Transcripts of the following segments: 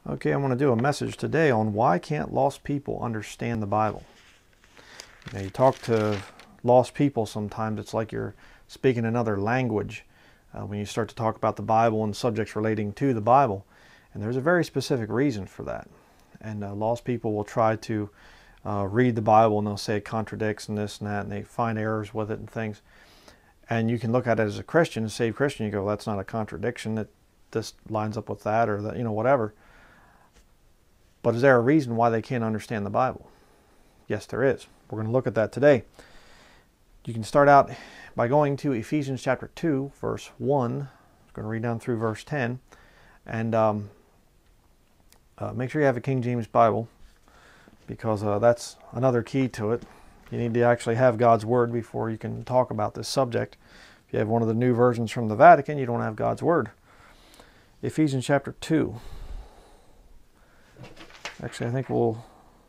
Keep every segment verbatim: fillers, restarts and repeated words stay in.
Okay, I'm going to do a message today on why can't lost people understand the Bible. You know, you talk to lost people sometimes, it's like you're speaking another language uh, when you start to talk about the Bible and subjects relating to the Bible. And there's a very specific reason for that. And uh, lost people will try to uh, read the Bible and they'll say it contradicts and this and that, and they find errors with it and things. And you can look at it as a Christian, a saved Christian, you go, that's not a contradiction, that this lines up with that, or that, you know, whatever. But is there a reason why they can't understand the Bible? Yes, there is. We're going to look at that today. You can start out by going to Ephesians chapter two, verse one. I'm going to read down through verse ten. And um, uh, make sure you have a King James Bible, because uh, that's another key to it. You need to actually have God's Word before you can talk about this subject. If you have one of the new versions from the Vatican, you don't have God's Word. Ephesians chapter two. Actually, I think we'll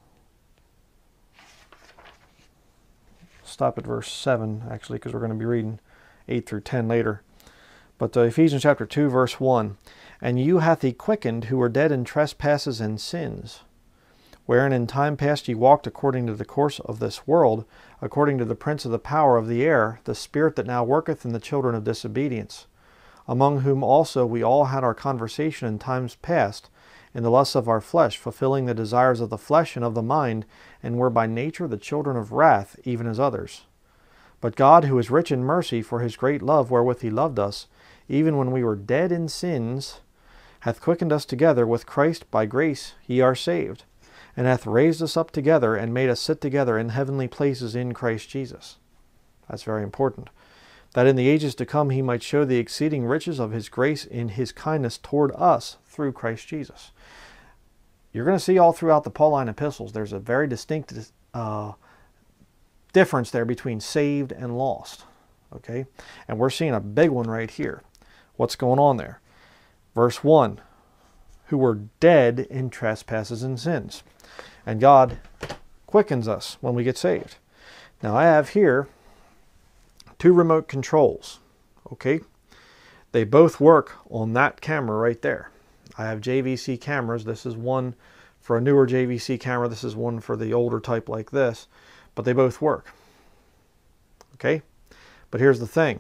stop at verse seven, actually, because we're going to be reading eight through ten later. But uh, Ephesians chapter two, verse one. And you hath he quickened, who were dead in trespasses and sins, wherein in time past ye walked according to the course of this world, according to the prince of the power of the air, the spirit that now worketh in the children of disobedience, among whom also we all had our conversation in times past, in the lusts of our flesh, fulfilling the desires of the flesh and of the mind, and were by nature the children of wrath, even as others. But God, who is rich in mercy, for his great love wherewith he loved us, even when we were dead in sins, hath quickened us together with Christ. By grace ye are saved, and hath raised us up together, and made us sit together in heavenly places in Christ Jesus. That's very important. That in the ages to come he might show the exceeding riches of his grace in his kindness toward us through Christ Jesus. You're going to see all throughout the Pauline epistles, there's a very distinct uh, difference there between saved and lost. Okay? And we're seeing a big one right here. What's going on there? Verse one, who were dead in trespasses and sins. And God quickens us when we get saved. Now I have here two remote controls. Okay? They both work on that camera right there. I have J V C cameras. This is one for a newer J V C camera. This is one for the older type like this. But they both work. Okay? But here's the thing.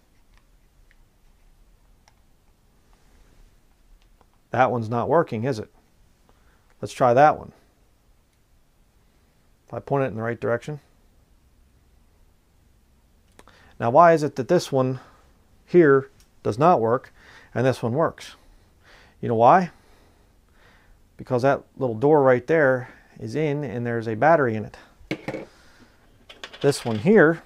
That one's not working, is it? Let's try that one. If I point it in the right direction. Now, why is it that this one here does not work and this one works? You know why? Because that little door right there is in and there's a battery in it. This one here,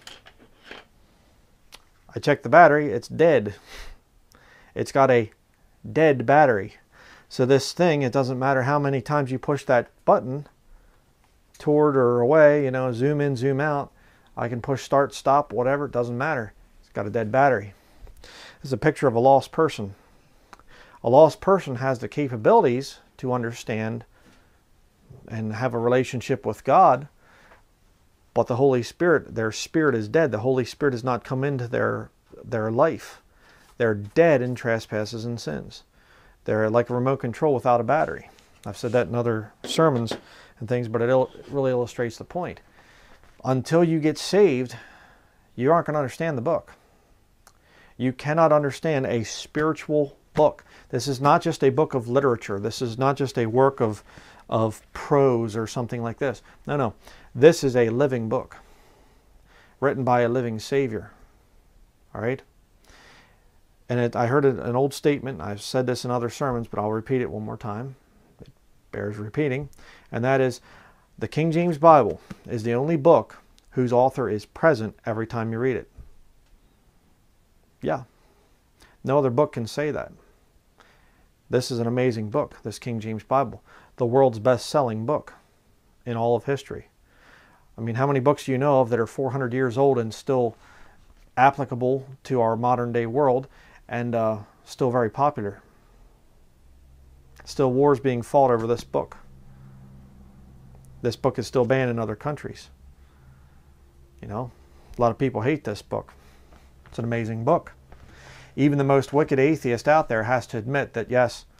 I checked the battery, it's dead. It's got a dead battery. So this thing, it doesn't matter how many times you push that button toward or away, you know, zoom in, zoom out. I can push start, stop, whatever, it doesn't matter. It's got a dead battery. This is a picture of a lost person. A lost person has the capabilities to understand and have a relationship with God, but the Holy Spirit, their spirit is dead. The Holy Spirit has not come into their, their life. They're dead in trespasses and sins. They're like a remote control without a battery. I've said that in other sermons and things, but it il- really illustrates the point. Until you get saved, you aren't going to understand the book. You cannot understand a spiritual book. This is not just a book of literature. This is not just a work of, of prose or something like this. No, no. This is a living book written by a living Savior. All right? And it, I heard an old statement. I've said this in other sermons, but I'll repeat it one more time. It bears repeating. And that is, the King James Bible is the only book whose author is present every time you read it. Yeah. No other book can say that. This is an amazing book, this King James Bible. The world's best-selling book in all of history. I mean, how many books do you know of that are four hundred years old and still applicable to our modern-day world and uh, still very popular? Still wars being fought over this book. This book is still banned in other countries. You know, a lot of people hate this book. It's an amazing book. Even the most wicked atheist out there has to admit that, yes,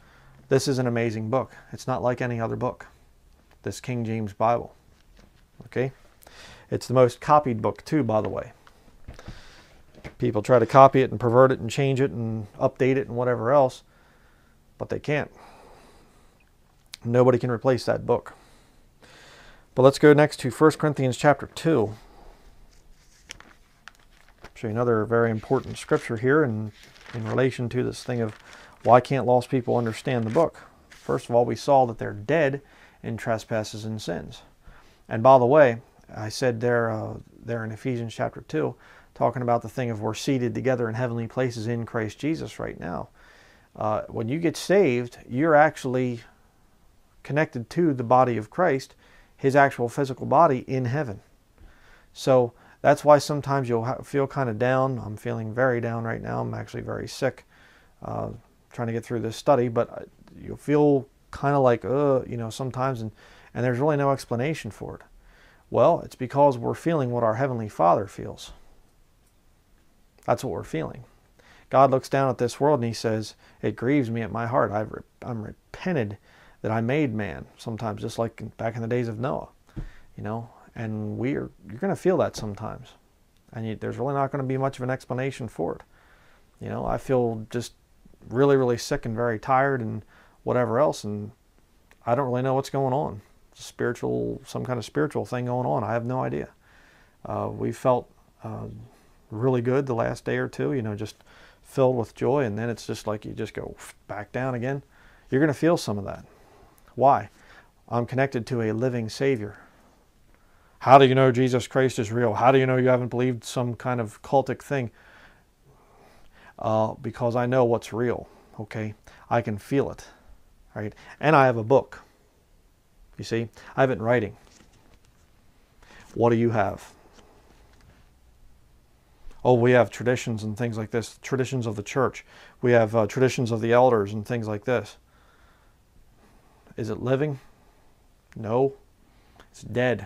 This is an amazing book. It's not like any other book, this King James Bible. Okay? It's the most copied book too, by the way. People try to copy it and pervert it and change it and update it and whatever else, but they can't. Nobody can replace that book. But let's go next to First Corinthians chapter two. Show you another very important scripture here in, in relation to this thing of why can't lost people understand the book. First of all, we saw that they're dead in trespasses and sins. And by the way, I said there, uh, there in Ephesians chapter two, talking about the thing of we're seated together in heavenly places in Christ Jesus right now. Uh, when you get saved, you're actually connected to the body of Christ, his actual physical body in heaven. So that's why sometimes you'll feel kind of down. I'm feeling very down right now. I'm actually very sick, uh, trying to get through this study, but you'll feel kind of like, uh, you know, sometimes, and, and there's really no explanation for it. Well, it's because we're feeling what our Heavenly Father feels. That's what we're feeling. God looks down at this world and he says, it grieves me at my heart. I've re I'm repented that I made man, sometimes just like back in the days of Noah, you know, and we are, you're going to feel that sometimes. And you, there's really not going to be much of an explanation for it. You know, I feel just really, really sick and very tired and whatever else, and I don't really know what's going on. It's a spiritual, some kind of spiritual thing going on. I have no idea. Uh, we felt uh, really good the last day or two, you know, just filled with joy, and then it's just like you just go back down again. You're going to feel some of that. Why? I'm connected to a living Savior. How do you know Jesus Christ is real? How do you know you haven't believed some kind of cultic thing? Uh, because I know what's real, okay? I can feel it, right? And I have a book. You see, I have it in writing. What do you have? Oh, we have traditions and things like this, traditions of the church. We have uh, traditions of the elders and things like this. Is it living? No, it's dead.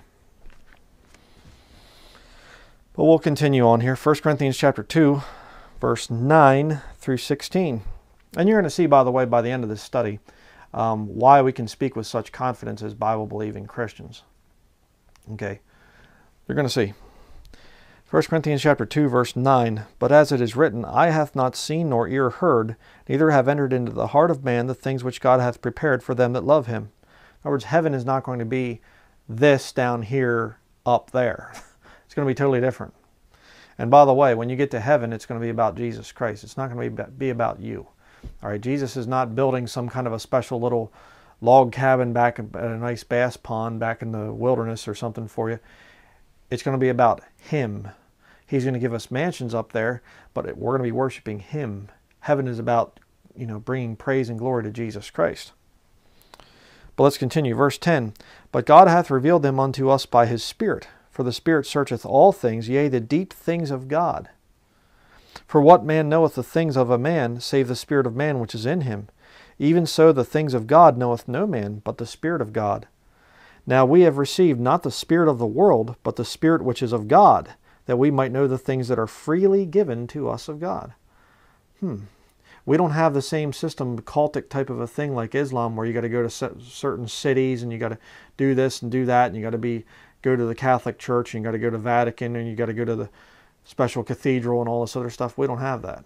But we'll continue on here. First Corinthians chapter two, verse nine through sixteen. And you're going to see, by the way, by the end of this study, um, why we can speak with such confidence as Bible-believing Christians. Okay, you're going to see. First Corinthians chapter two, verse nine, but as it is written, eye hath not seen nor ear heard, neither have entered into the heart of man the things which God hath prepared for them that love him. In other words, heaven is not going to be this down here up there. It's going to be totally different. And by the way, when you get to heaven, it's going to be about Jesus Christ. It's not going to be about you. All right, Jesus is not building some kind of a special little log cabin back at a nice bass pond back in the wilderness or something for you. It's going to be about him. He's going to give us mansions up there, but we're going to be worshiping him. Heaven is about, you know, bringing praise and glory to Jesus Christ. But let's continue. Verse ten, but God hath revealed them unto us by his Spirit. For the Spirit searcheth all things, yea, the deep things of God. For what man knoweth the things of a man, save the spirit of man which is in him? Even so the things of God knoweth no man, but the Spirit of God. Now we have received not the spirit of the world, but the Spirit which is of God, that we might know the things that are freely given to us of God. Hmm. We don't have the same system, cultic type of a thing like Islam, where you got to go to certain cities and you got to do this and do that, and you got to be go to the Catholic Church, and you got to go to Vatican, and you got to go to the special cathedral and all this other stuff. We don't have that.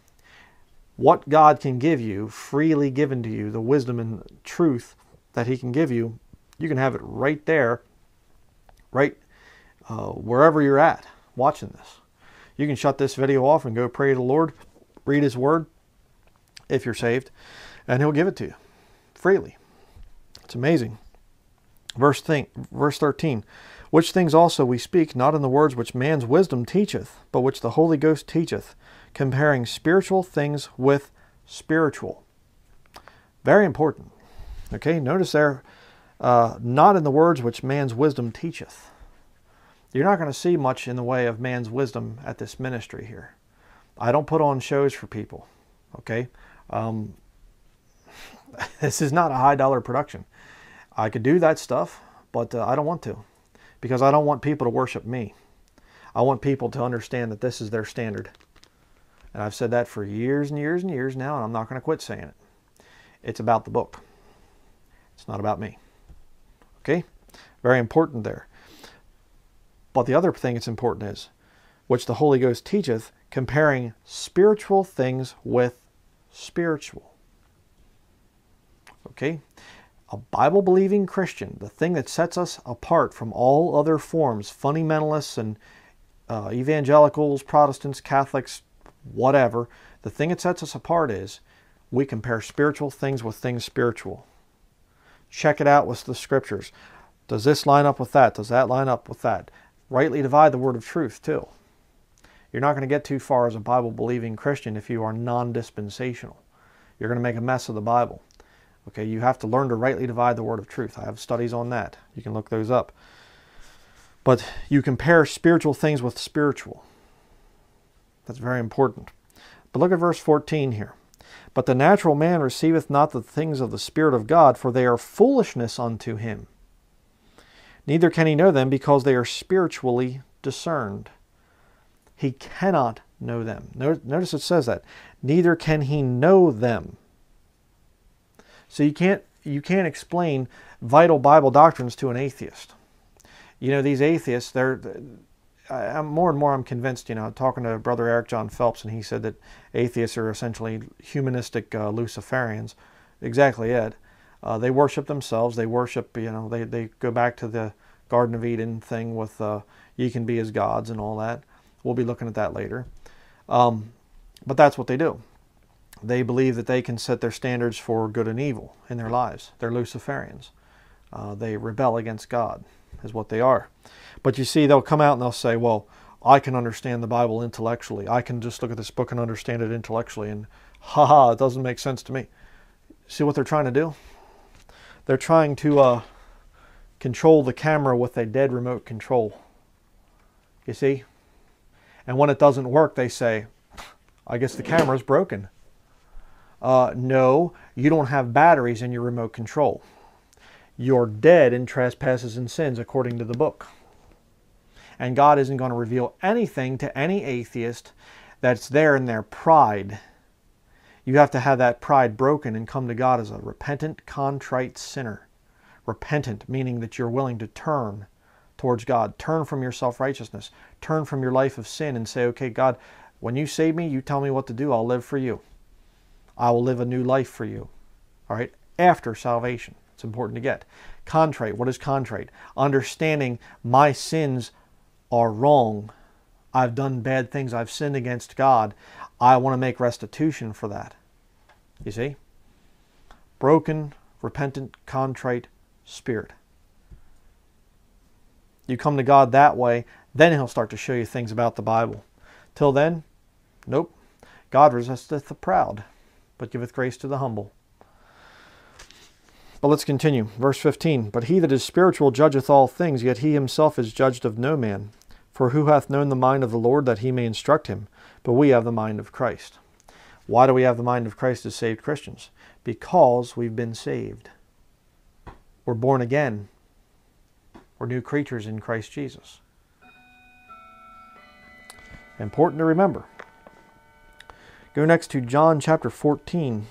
What God can give you, freely given to you, the wisdom and truth that he can give you, you can have it right there, right uh, wherever you're at watching this. You can shut this video off and go pray to the Lord, read his word, if you're saved, and he'll give it to you freely. It's amazing. Verse, thing, verse thirteen, which things also we speak, not in the words which man's wisdom teacheth, but which the Holy Ghost teacheth, comparing spiritual things with spiritual. Very important. Okay, notice there, uh, not in the words which man's wisdom teacheth. You're not going to see much in the way of man's wisdom at this ministry here. I don't put on shows for people. Okay, um, this is not a high dollar production. I could do that stuff, but uh, I don't want to, because I don't want people to worship me. I want people to understand that this is their standard. And I've said that for years and years and years now, and I'm not going to quit saying it. It's about the book. It's not about me. Okay? Very important there. But the other thing that's important is, which the Holy Ghost teacheth, comparing spiritual things with spiritual. Okay? A Bible-believing Christian, the thing that sets us apart from all other forms, fundamentalists and uh, evangelicals, Protestants, Catholics, whatever, the thing that sets us apart is we compare spiritual things with things spiritual. Check it out with the scriptures. Does this line up with that? Does that line up with that? Rightly divide the word of truth too. You're not going to get too far as a Bible-believing Christian if you are non-dispensational. You're going to make a mess of the Bible. Okay, you have to learn to rightly divide the word of truth. I have studies on that. You can look those up. But you compare spiritual things with spiritual. That's very important. But look at verse fourteen here. But the natural man receiveth not the things of the Spirit of God, for they are foolishness unto him. Neither can he know them, because they are spiritually discerned. He cannot know them. Notice it says that. Neither can he know them. So you can't, you can't explain vital Bible doctrines to an atheist. You know, these atheists, they're, I'm more and more I'm convinced, you know, talking to Brother Eric John Phelps, and he said that atheists are essentially humanistic uh, Luciferians. Exactly it. Uh, they worship themselves. They worship, you know, they, they go back to the Garden of Eden thing with uh, ye can be as gods and all that. We'll be looking at that later. Um, but that's what they do. They believe that they can set their standards for good and evil in their lives. They're Luciferians. Uh, they rebel against God, is what they are. But you see, they'll come out and they'll say, well, I can understand the Bible intellectually. I can just look at this book and understand it intellectually. And haha, it doesn't make sense to me. See what they're trying to do? They're trying to uh, control the camera with a dead remote control. You see? And when it doesn't work, they say, I guess the camera's broken. Uh, no, you don't have batteries in your remote control. You're dead in trespasses and sins according to the book. And God isn't going to reveal anything to any atheist that's there in their pride. You have to have that pride broken and come to God as a repentant, contrite sinner. Repentant, meaning that you're willing to turn towards God. Turn from your self-righteousness. Turn from your life of sin and say, okay, God, when you save me, you tell me what to do. I'll live for you. I will live a new life for you. All right? After salvation. It's important to get. Contrite. What is contrite? Understanding my sins are wrong. I've done bad things. I've sinned against God. I want to make restitution for that. You see? Broken, repentant, contrite spirit. You come to God that way, then He'll start to show you things about the Bible. Till then, nope. God resisteth the proud, but giveth grace to the humble. But let's continue. Verse fifteen. But he that is spiritual judgeth all things, yet he himself is judged of no man. For who hath known the mind of the Lord, that he may instruct him? But we have the mind of Christ. Why do we have the mind of Christ as saved Christians? Because we've been saved. We're born again. We're new creatures in Christ Jesus. Important to remember. Go next to John chapter fourteen.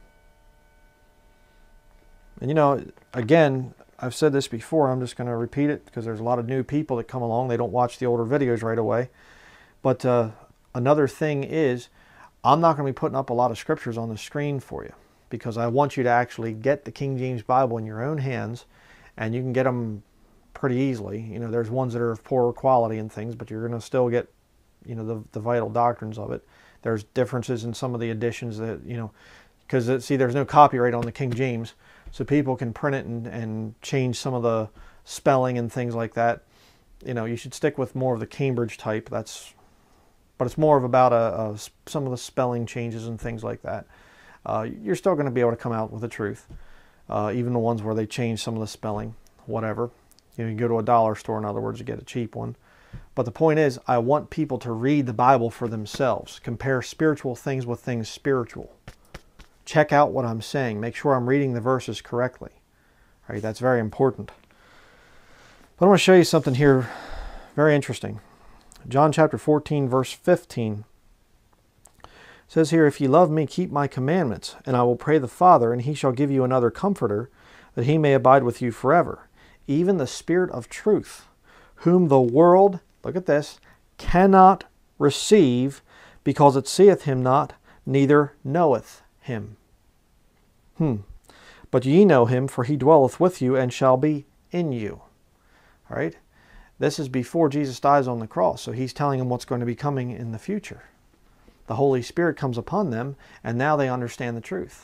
And you know, again, I've said this before, I'm just going to repeat it because there's a lot of new people that come along. They don't watch the older videos right away. But uh, another thing is, I'm not going to be putting up a lot of scriptures on the screen for you because I want you to actually get the King James Bible in your own hands, and you can get them pretty easily. You know, there's ones that are of poorer quality and things, but you're going to still get, you know, the, the vital doctrines of it. There's differences in some of the editions that, you know, because, see, there's no copyright on the King James, so people can print it and, and change some of the spelling and things like that. You know, you should stick with more of the Cambridge type. That's, but it's more of about a, a, some of the spelling changes and things like that. Uh, you're still going to be able to come out with the truth, uh, even the ones where they change some of the spelling, whatever. You know, you go to a dollar store, in other words, you get a cheap one. But the point is, I want people to read the Bible for themselves. Compare spiritual things with things spiritual. Check out what I'm saying. Make sure I'm reading the verses correctly. All right, that's very important. But I want to show you something here very interesting. John chapter fourteen, verse fifteen says here, if ye love me, keep my commandments, and I will pray the Father, and he shall give you another comforter, that he may abide with you forever, even the Spirit of truth, whom the world, look at this, cannot receive, because it seeth him not, neither knoweth him. Hmm. But ye know him, for he dwelleth with you, and shall be in you. All right? This is before Jesus dies on the cross, so he's telling them what's going to be coming in the future. The Holy Spirit comes upon them, and now they understand the truth.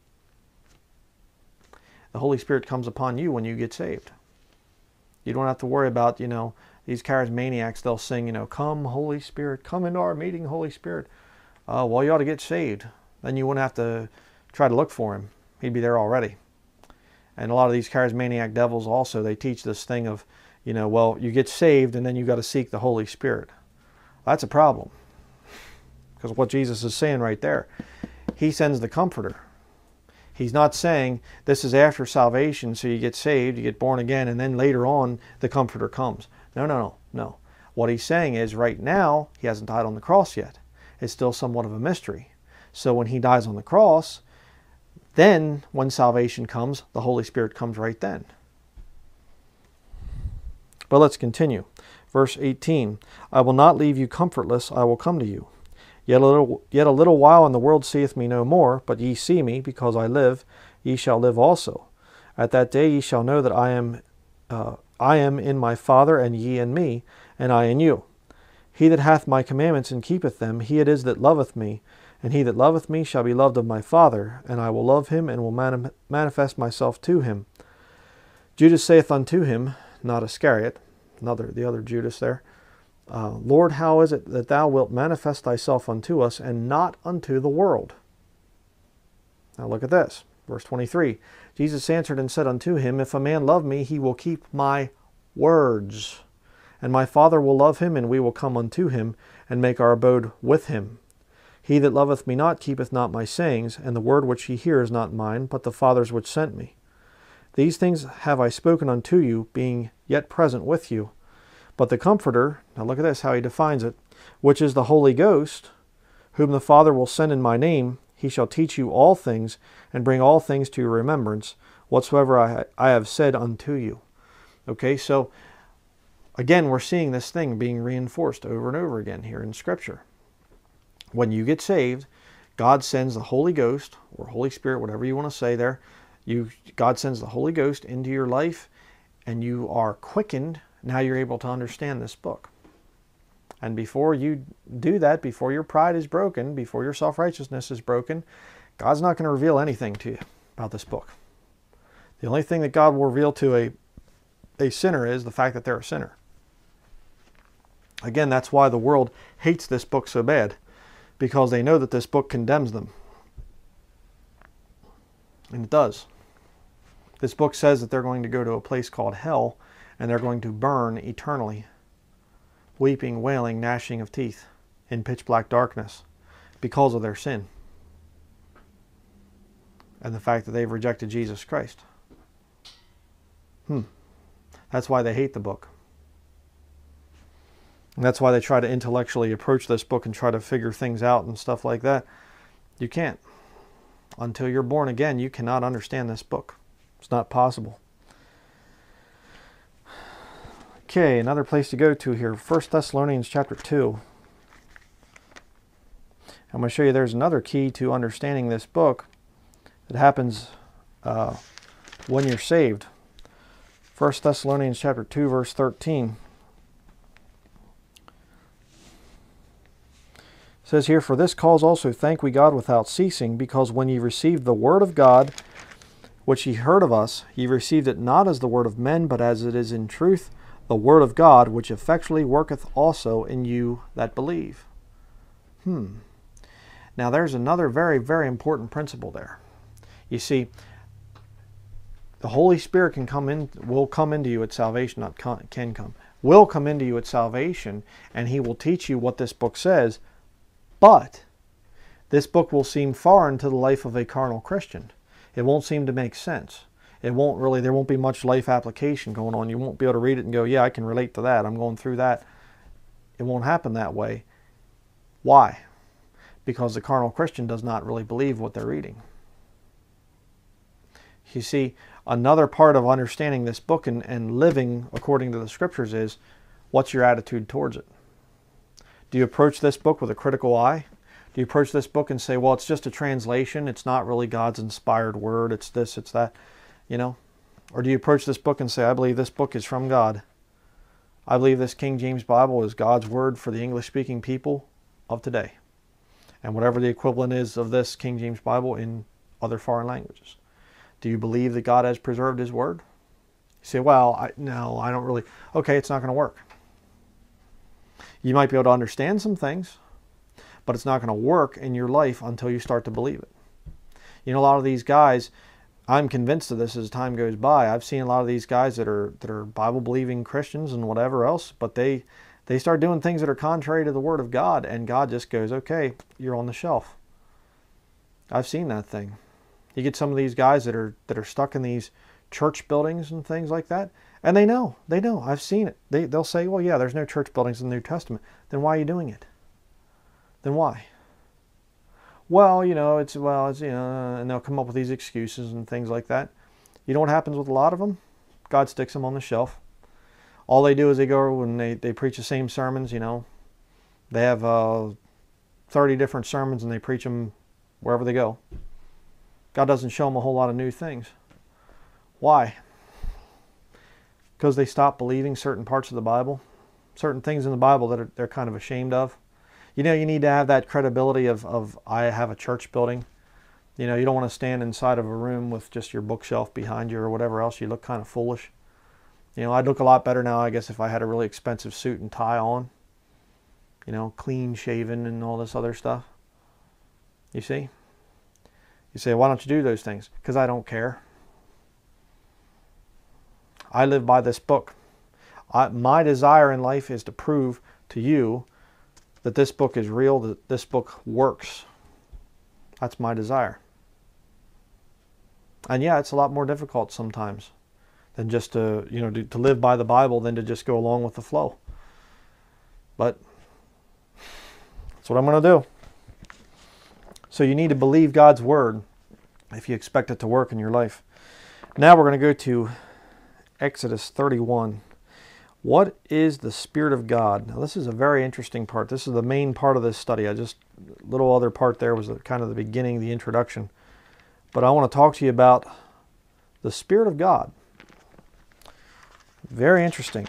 The Holy Spirit comes upon you when you get saved. You don't have to worry about, you know, these charismaniacs, they'll sing, you know, come Holy Spirit, come into our meeting, Holy Spirit. Uh, well, you ought to get saved. Then you wouldn't have to try to look for him. He'd be there already. And a lot of these charismaniac devils also, they teach this thing of, you know, well, you get saved and then you got to seek the Holy Spirit. That's a problem. Because what Jesus is saying right there, he sends the Comforter. He's not saying this is after salvation, so you get saved, you get born again, and then later on the Comforter comes. No, no, no, no. What he's saying is right now, he hasn't died on the cross yet. It's still somewhat of a mystery. So when he dies on the cross, then when salvation comes, the Holy Spirit comes right then. But let's continue. Verse eighteen, I will not leave you comfortless, I will come to you. Yet a little, yet a little while, and the world seeth me no more, but ye see me, because I live, ye shall live also. At that day ye shall know that I am, uh, I am in my Father, and ye in me, and I in you. He that hath my commandments and keepeth them, he it is that loveth me, and he that loveth me shall be loved of my Father, and I will love him, and will mani manifest myself to him. Judas saith unto him, not Iscariot, another, the other Judas there, uh, Lord, how is it that thou wilt manifest thyself unto us, and not unto the world? Now look at this, verse twenty-three. Jesus answered and said unto him, if a man love me, he will keep my words, and my Father will love him, and we will come unto him, and make our abode with him. He that loveth me not keepeth not my sayings, and the word which ye hear is not mine, but the Father's which sent me. These things have I spoken unto you, being yet present with you. But the Comforter, now look at this, how he defines it, which is the Holy Ghost, whom the Father will send in my name, he shall teach you all things, and bring all things to your remembrance, whatsoever I, I have said unto you. Okay, so again, we're seeing this thing being reinforced over and over again here in Scripture. When you get saved, God sends the Holy Ghost, or Holy Spirit, whatever you want to say there. You, God sends the Holy Ghost into your life, and you are quickened. Now you're able to understand this book. And before you do that, before your pride is broken, before your self-righteousness is broken, God's not going to reveal anything to you about this book. The only thing that God will reveal to a, a sinner is the fact that they're a sinner. Again, that's why the world hates this book so bad, because they know that this book condemns them. And it does. This book says that they're going to go to a place called hell, and they're going to burn eternally, weeping, wailing, gnashing of teeth in pitch black darkness because of their sin and the fact that they've rejected Jesus Christ. Hmm. That's why they hate the book. And that's why they try to intellectually approach this book and try to figure things out and stuff like that. You can't. Until you're born again, you cannot understand this book. It's not possible. Okay, another place to go to here, First Thessalonians chapter two. I'm going to show you there's another key to understanding this book that happens uh, when you're saved. First Thessalonians chapter two, verse thirteen. It says here, for this cause also thank we God without ceasing, because when ye received the word of God, which ye heard of us, ye received it not as the word of men, but as it is in truth the word of God, which effectually worketh also in you that believe. Hmm. Now there's another very, very important principle there. You see, the Holy Spirit can come in, will come into you at salvation, not can come, will come into you at salvation, and he will teach you what this book says, but this book will seem foreign to the life of a carnal Christian. It won't seem to make sense. It won't really, there won't be much life application going on. You won't be able to read it and go, yeah, I can relate to that. I'm going through that. It won't happen that way. Why? because the carnal Christian does not really believe what they're reading. You see, another part of understanding this book and, and living according to the Scriptures is, what's your attitude towards it? Do you approach this book with a critical eye? Do you approach this book and say, well, it's just a translation, it's not really God's inspired word, it's this, it's that, you know? Or do you approach this book and say, I believe this book is from God. I believe this King James Bible is God's word for the English-speaking people of today. And whatever the equivalent is of this King James Bible in other foreign languages. Do you believe that God has preserved His word? You say, well, I, no, I don't really. Okay, it's not going to work. You might be able to understand some things, but it's not going to work in your life until you start to believe it. You know, a lot of these guys, I'm convinced of this as time goes by. I've seen a lot of these guys that are that are Bible-believing Christians and whatever else, but they they start doing things that are contrary to the Word of God, and God just goes, okay, you're on the shelf. I've seen that thing. You get some of these guys that are that are stuck in these church buildings and things like that, and they know, they know, I've seen it. They, they'll say, well, yeah, there's no church buildings in the New Testament. Then why are you doing it? Then why? Well, you know, it's, well, it's, you know, and they'll come up with these excuses and things like that. You know what happens with a lot of them? God sticks them on the shelf. All they do is they go and they, they preach the same sermons, you know. They have uh, thirty different sermons and they preach them wherever they go. God doesn't show them a whole lot of new things. Why? Because they stop believing certain parts of the Bible, certain things in the Bible that are, they're kind of ashamed of. You know, you need to have that credibility of, of, I have a church building. You know, you don't want to stand inside of a room with just your bookshelf behind you or whatever else. You look kind of foolish. You know, I'd look a lot better now, I guess, if I had a really expensive suit and tie on. You know, clean shaven and all this other stuff. You see? You say, why don't you do those things? Because I don't care. I live by this book. I, my desire in life is to prove to you that this book is real, that this book works. That's my desire. And yeah, it's a lot more difficult sometimes than just to, you know, to, to live by the Bible than to just go along with the flow. But that's what I'm going to do. So you need to believe God's word if you expect it to work in your life. Now we're going to go to Exodus thirty-one. What is the Spirit of God? Now this is a very interesting part. This is the main part of this study. I just, a little other part there was the, kind of the beginning, the introduction. But I want to talk to you about the Spirit of God. Very interesting.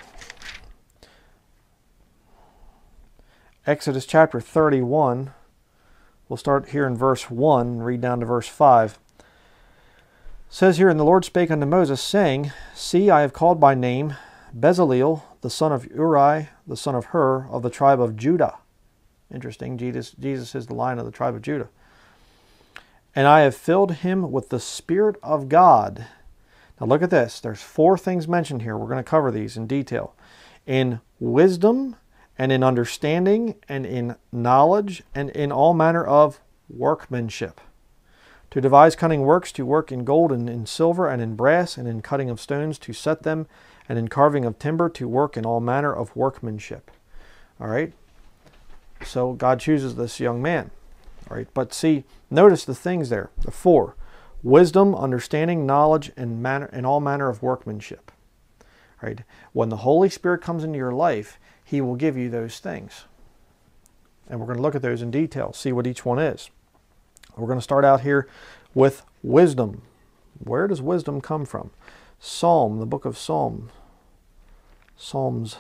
Exodus chapter thirty-one. We'll start here in verse one and read down to verse five. It says here, and the Lord spake unto Moses, saying, See, I have called by name Bezaleel, the son of Uri, the son of Hur, of the tribe of Judah. Interesting, Jesus, Jesus is the Lion of the tribe of Judah. And I have filled him with the Spirit of God. Now look at this. There's four things mentioned here. We're going to cover these in detail. In wisdom, and in understanding, and in knowledge, and in all manner of workmanship. To devise cunning works, to work in gold and in silver, and in brass, and in cutting of stones, to set them, and in carving of timber, to work in all manner of workmanship. All right? So God chooses this young man. All right? But see, notice the things there, the four. Wisdom, understanding, knowledge, and manner, and all manner of workmanship. All right? When the Holy Spirit comes into your life, He will give you those things. And we're going to look at those in detail, see what each one is. We're going to start out here with wisdom. Where does wisdom come from? Psalm, the book of Psalm. Psalms.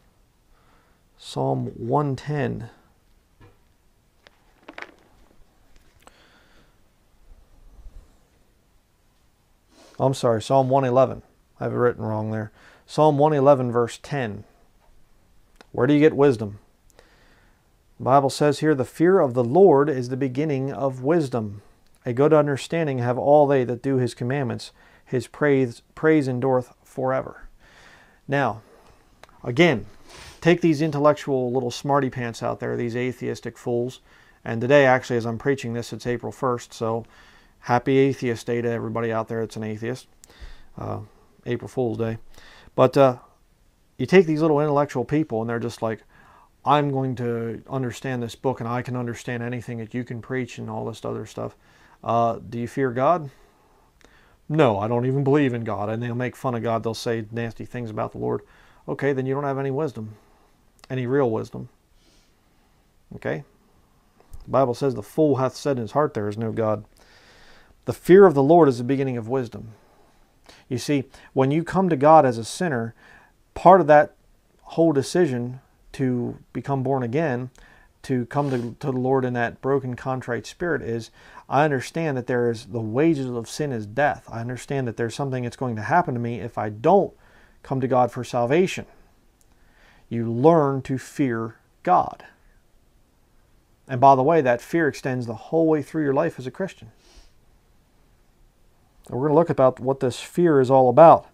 Psalm one ten. I'm sorry, Psalm one eleven. I have it written wrong there. Psalm one eleven, verse ten. Where do you get wisdom? The Bible says here, the fear of the Lord is the beginning of wisdom. A good understanding have all they that do His commandments. His praise, praise endureth forever. Now, again, take these intellectual little smarty pants out there, these atheistic fools. And today, actually, as I'm preaching this, it's April first, so happy Atheist Day to everybody out there that's an atheist. Uh, April Fool's Day. But uh, you take these little intellectual people and they're just like, I'm going to understand this book and I can understand anything that you can preach and all this other stuff. Uh, do you fear God? No, I don't even believe in God. And they'll make fun of God. They'll say nasty things about the Lord. Okay, then you don't have any wisdom, any real wisdom. Okay? The Bible says the fool hath said in his heart there is no God. The fear of the Lord is the beginning of wisdom. You see, when you come to God as a sinner, part of that whole decision to become born again, to come to, to the Lord in that broken, contrite spirit is, I understand that there is the wages of sin is death. I understand that there's something that's going to happen to me if I don't come to God for salvation. You learn to fear God. And by the way, that fear extends the whole way through your life as a Christian. And we're going to look about what this fear is all about.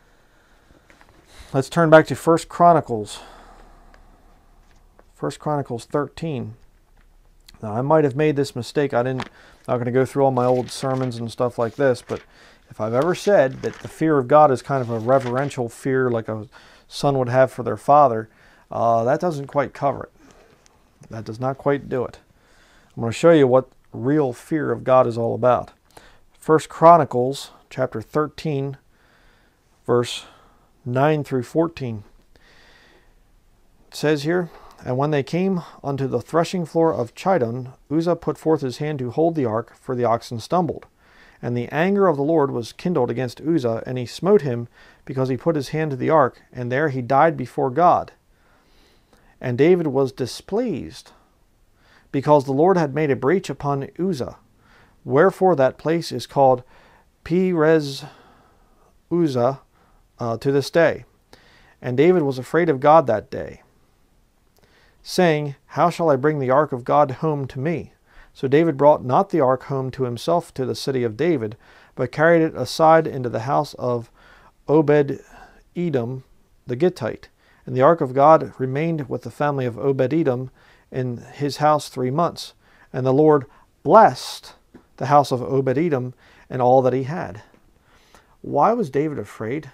Let's turn back to First Chronicles. First Chronicles thirteen. Now, I might have made this mistake. I didn't, I'm not going to go through all my old sermons and stuff like this, but if I've ever said that the fear of God is kind of a reverential fear like a son would have for their father, uh, that doesn't quite cover it. That does not quite do it. I'm going to show you what real fear of God is all about. First Chronicles chapter thirteen, verse nine through fourteen. It says here, and when they came unto the threshing floor of Chidon, Uzzah put forth his hand to hold the ark, for the oxen stumbled. And the anger of the Lord was kindled against Uzzah, and he smote him, because he put his hand to the ark, and there he died before God. And David was displeased, because the Lord had made a breach upon Uzzah. Wherefore that place is called Perez Uzzah uh, to this day. And David was afraid of God that day, saying, how shall I bring the ark of God home to me? So David brought not the ark home to himself to the city of David, but carried it aside into the house of Obed-Edom the Gittite. And the ark of God remained with the family of Obed-Edom in his house three months. And the Lord blessed the house of Obed-Edom and all that he had. Why was David afraid?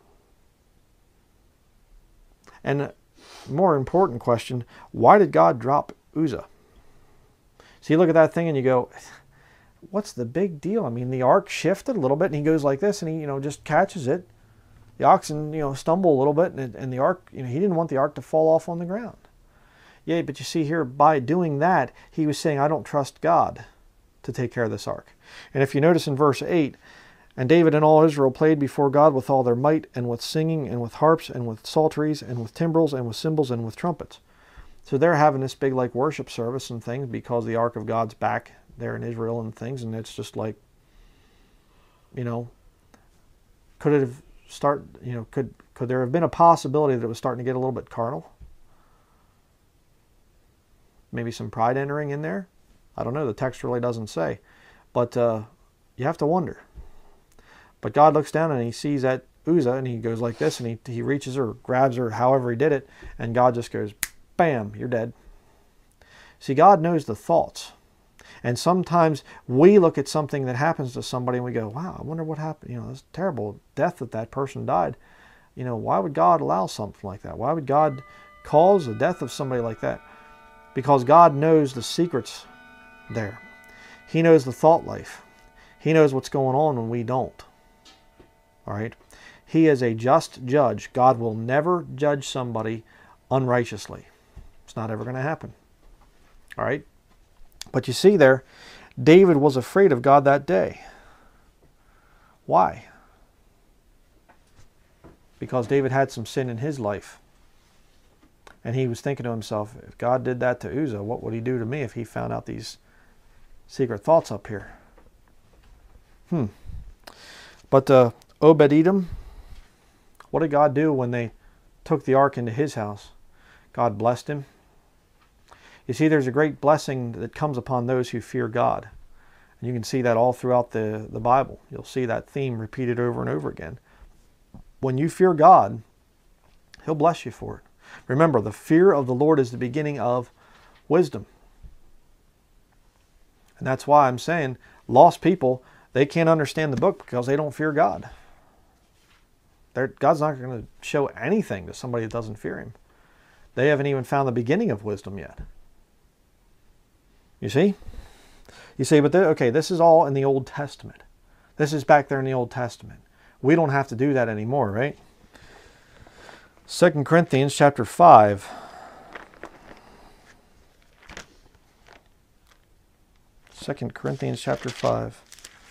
And more important question, why did God drop Uzzah? So you look at that thing and you go, what's the big deal? I mean, the ark shifted a little bit and he goes like this and he, you know, just catches it. The oxen, you know, stumble a little bit and, and the ark, you know, he didn't want the ark to fall off on the ground. Yeah, but you see here, by doing that, he was saying, I don't trust God to take care of this ark. And if you notice in verse eight, and David and all Israel played before God with all their might, and with singing, and with harps, and with psalteries, and with timbrels, and with cymbals, and with trumpets. So they're having this big like worship service and things because the ark of God's back there in Israel and things, and it's just like, you know, could it have start, you know, could could there have been a possibility that it was starting to get a little bit carnal? Maybe some pride entering in there? I don't know. The text really doesn't say, but uh, you have to wonder. But God looks down and he sees that Uzzah and he goes like this and he, he reaches her, grabs her, however he did it, and God just goes, bam, you're dead. See, God knows the thoughts. And sometimes we look at something that happens to somebody and we go, wow, I wonder what happened. You know, this terrible death that that person died. You know, why would God allow something like that? Why would God cause the death of somebody like that? Because God knows the secrets there. He knows the thought life. He knows what's going on when we don't. All right? He is a just judge. God will never judge somebody unrighteously. It's not ever going to happen. All right? But you see there, David was afraid of God that day. Why? Because David had some sin in his life. And he was thinking to himself, if God did that to Uzzah, what would he do to me if he found out these secret thoughts up here? Hmm. But uh, Obed-Edom, what did God do when they took the ark into his house? God blessed him. You see, there's a great blessing that comes upon those who fear God. And you can see that all throughout the, the Bible. You'll see that theme repeated over and over again. When you fear God, he'll bless you for it. Remember, the fear of the Lord is the beginning of wisdom. And that's why I'm saying lost people, they can't understand the book because they don't fear God. They're, God's not going to show anything to somebody that doesn't fear him. They haven't even found the beginning of wisdom yet. You see? You say, but okay, this is all in the Old Testament. This is back there in the Old Testament. We don't have to do that anymore, right? Second Corinthians chapter five. Second Corinthians chapter five.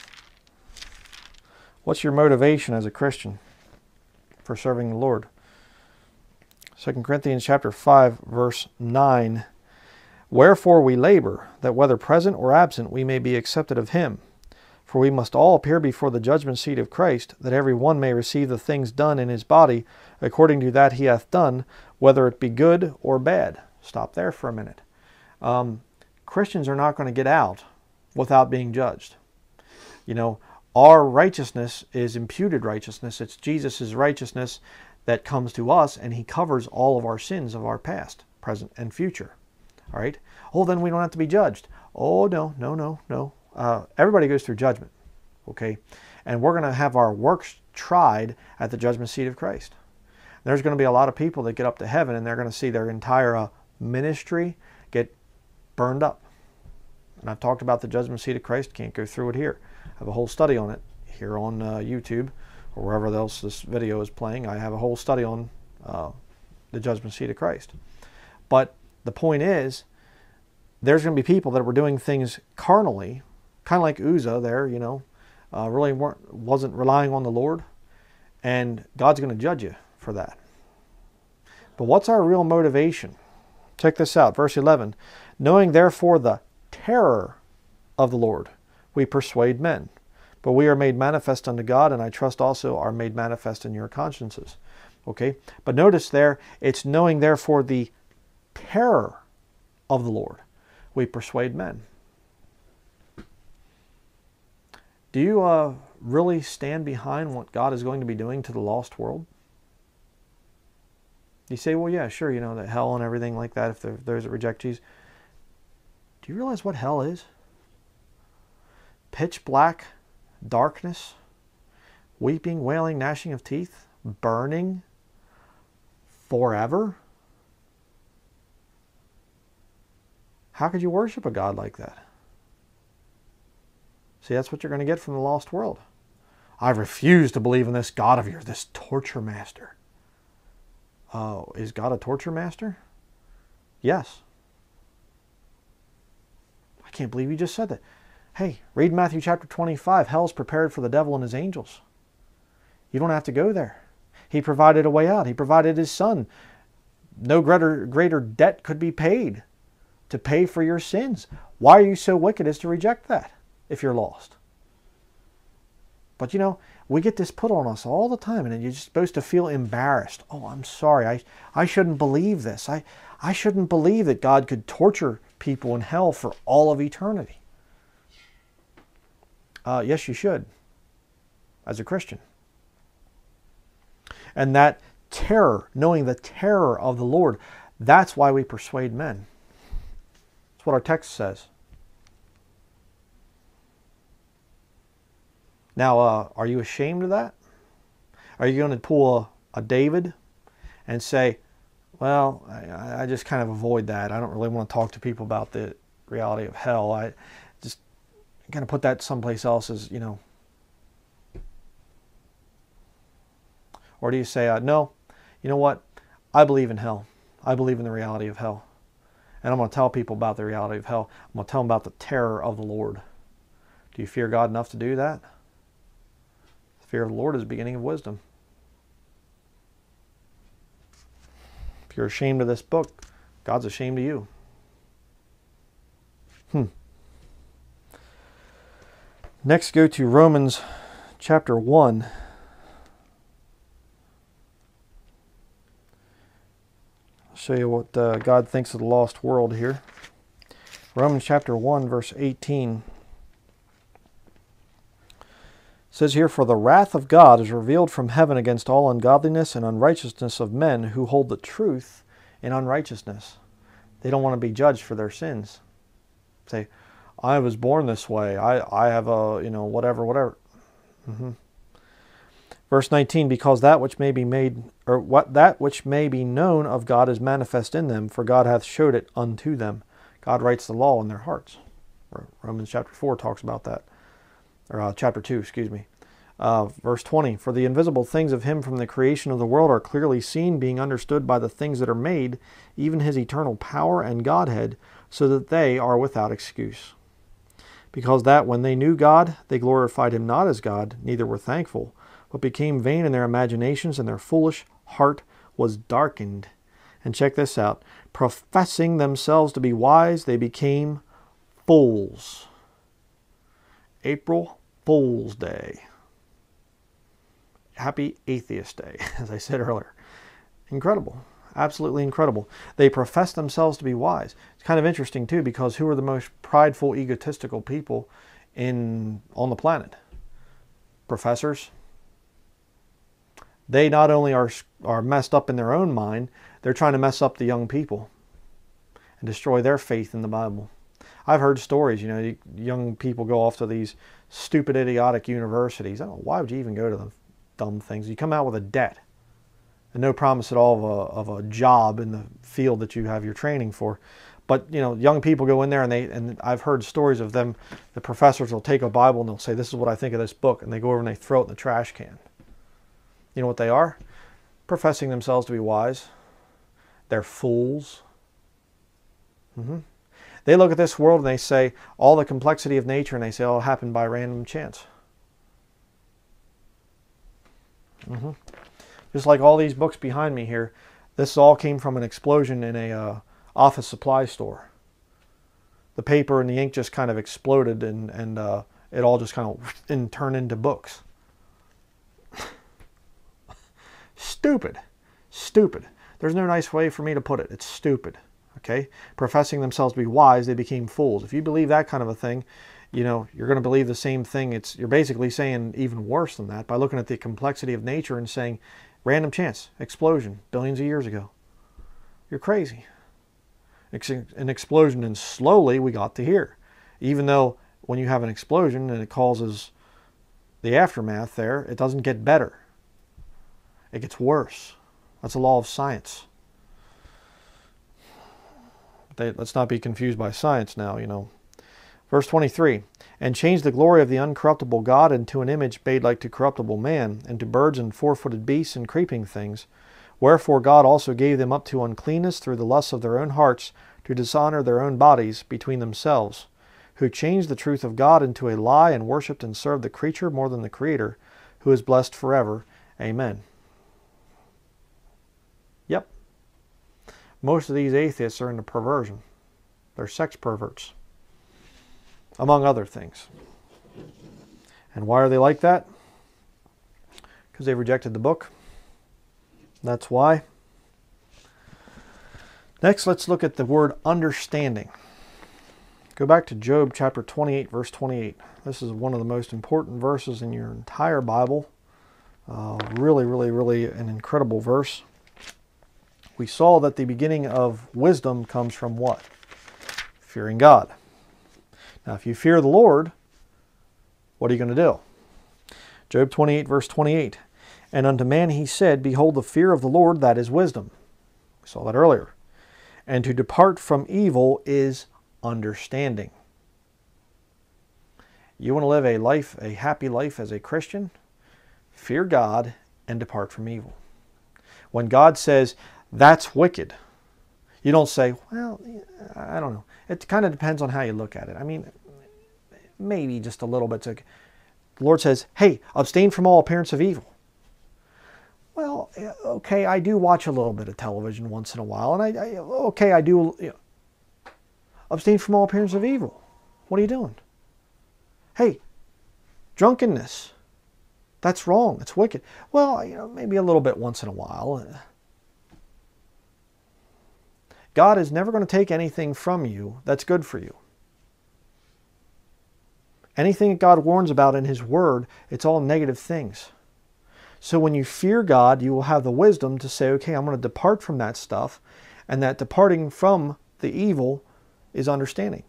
What's your motivation as a Christian for serving the Lord? Second Corinthians chapter five, verse nine. Wherefore we labor, that whether present or absent we may be accepted of him. For we must all appear before the judgment seat of Christ, that every one may receive the things done in his body, according to that he hath done, whether it be good or bad. Stop there for a minute. Um, Christians are not going to get out without being judged. You know, our righteousness is imputed righteousness. It's Jesus' righteousness that comes to us, and he covers all of our sins of our past, present, and future. All right? Oh, then we don't have to be judged. Oh, no, no, no, no. Uh, everybody goes through judgment, okay? And we're going to have our works tried at the judgment seat of Christ. There's going to be a lot of people that get up to heaven, and they're going to see their entire uh, ministry get burned up. And I've talked about the judgment seat of Christ. Can't go through it here. I have a whole study on it here on uh, YouTube or wherever else this video is playing. I have a whole study on uh, the judgment seat of Christ. But the point is, there's going to be people that were doing things carnally, kind of like Uzzah there, you know, uh, really weren't, wasn't relying on the Lord. And God's going to judge you for that. But what's our real motivation? Check this out, verse eleven. Knowing therefore the terror of the Lord, we persuade men. But we are made manifest unto God, and I trust also are made manifest in your consciences. Okay? But notice there, it's knowing therefore the terror of the Lord, we persuade men. Do you uh, really stand behind what God is going to be doing to the lost world? You say, well, yeah, sure, you know, that hell and everything like that, if there's a reject Jesus. Do you realize what hell is? Pitch black darkness, weeping, wailing, gnashing of teeth, burning forever? How could you worship a God like that? See, that's what you're going to get from the lost world. I refuse to believe in this God of yours, this torture master. Uh, is God a torture master? Yes. I can't believe you just said that. Hey, read Matthew chapter twenty-five. Hell's prepared for the devil and his angels. You don't have to go there. He provided a way out. He provided his son. No greater, greater debt could be paid to pay for your sins. Why are you so wicked as to reject that if you're lost? But you know, we get this put on us all the time, and you're just supposed to feel embarrassed. Oh, I'm sorry. I, I shouldn't believe this. I, I shouldn't believe that God could torture people in hell for all of eternity. Uh, yes, you should, as a Christian. And that terror, knowing the terror of the Lord, that's why we persuade men. That's what our text says. Now, uh, are you ashamed of that? Are you going to pull a, a David and say, well, I, I just kind of avoid that. I don't really want to talk to people about the reality of hell. I just kind of put that someplace else as, you know. Or do you say, uh, no, you know what? I believe in hell. I believe in the reality of hell. And I'm going to tell people about the reality of hell. I'm going to tell them about the terror of the Lord. Do you fear God enough to do that? The fear of the Lord is the beginning of wisdom. If you're ashamed of this book, God's ashamed of you. Hmm. Next, go to Romans chapter one. I'll show you what uh, God thinks of the lost world here. Romans chapter one, verse eighteen. It says here, for the wrath of God is revealed from heaven against all ungodliness and unrighteousness of men who hold the truth in unrighteousness. They don't want to be judged for their sins. Say, I was born this way. I, I have a, you know, whatever, whatever. Mm-hmm. Verse nineteen, because that which may be made, or what that which may be known of God is manifest in them, for God hath showed it unto them. God writes the law in their hearts. Romans chapter four talks about that. Or uh, chapter two, excuse me. Uh, verse twenty, for the invisible things of him from the creation of the world are clearly seen, being understood by the things that are made, even his eternal power and Godhead, so that they are without excuse. Because that when they knew God, they glorified him not as God, neither were thankful, but became vain in their imaginations, and their foolish heart was darkened. And check this out. Professing themselves to be wise, they became fools. April Fool's Day. Happy Atheist Day, as I said earlier. Incredible. Absolutely incredible. They profess themselves to be wise. It's kind of interesting, too, because who are the most prideful, egotistical people in on the planet? Professors. They not only are, are messed up in their own mind, they're trying to mess up the young people and destroy their faith in the Bible. I've heard stories, you know, young people go off to these stupid, idiotic universities. I don't know, why would you even go to the dumb things? You come out with a debt and no promise at all of a, of a job in the field that you have your training for. But, you know, young people go in there and they, and I've heard stories of them, the professors will take a Bible and they'll say, this is what I think of this book. And they go over and they throw it in the trash can. You know what they are? Professing themselves to be wise. They're fools. Mm-hmm. They look at this world and they say, all the complexity of nature, and they say, oh, it happened by random chance. Mm-hmm. Just like all these books behind me here, this all came from an explosion in a uh, office supply store. The paper and the ink just kind of exploded, and, and uh, it all just kind of and turned into books. Stupid. Stupid. There's no nice way for me to put it. It's stupid. Okay? Professing themselves to be wise, they became fools. If you believe that kind of a thing, you know, you're going to believe the same thing. It's You're basically saying even worse than that by looking at the complexity of nature and saying, random chance, explosion, billions of years ago. You're crazy. It's an explosion, and slowly we got to here. Even though when you have an explosion and it causes the aftermath there, it doesn't get better. It gets worse. That's a law of science. They, let's not be confused by science now, you know. Verse twenty-three, and changed the glory of the uncorruptible God into an image made like to corruptible man, and to birds and four-footed beasts and creeping things. Wherefore God also gave them up to uncleanness through the lusts of their own hearts, to dishonor their own bodies between themselves, who changed the truth of God into a lie, and worshipped and served the creature more than the Creator, who is blessed forever. Amen. Yep. Most of these atheists are into perversion. They're sex perverts, among other things. And why are they like that? Because they rejected the book. That's why. Next, let's look at the word understanding. Go back to Job chapter twenty-eight, verse twenty-eight. This is one of the most important verses in your entire Bible. Uh, really, really, really an incredible verse. We saw that the beginning of wisdom comes from what? Fearing God. Now, if you fear the Lord, what are you going to do? Job twenty-eight, verse twenty-eight. And unto man he said, behold, the fear of the Lord, that is wisdom. We saw that earlier. And to depart from evil is understanding. You want to live a life, a happy life as a Christian? Fear God and depart from evil. When God says, that's wicked, you don't say, well, I don't know. It kind of depends on how you look at it. I mean, maybe just a little bit. The Lord says, hey, abstain from all appearance of evil. Well, okay, I do watch a little bit of television once in a while, and I, I okay, I do, you know, abstain from all appearance of evil. What are you doing? Hey, drunkenness, that's wrong, it's wicked. Well, you know, maybe a little bit once in a while. God is never going to take anything from you that's good for you. Anything that God warns about in His Word, it's all negative things. So when you fear God, you will have the wisdom to say, okay, I'm going to depart from that stuff, and that departing from the evil is understanding.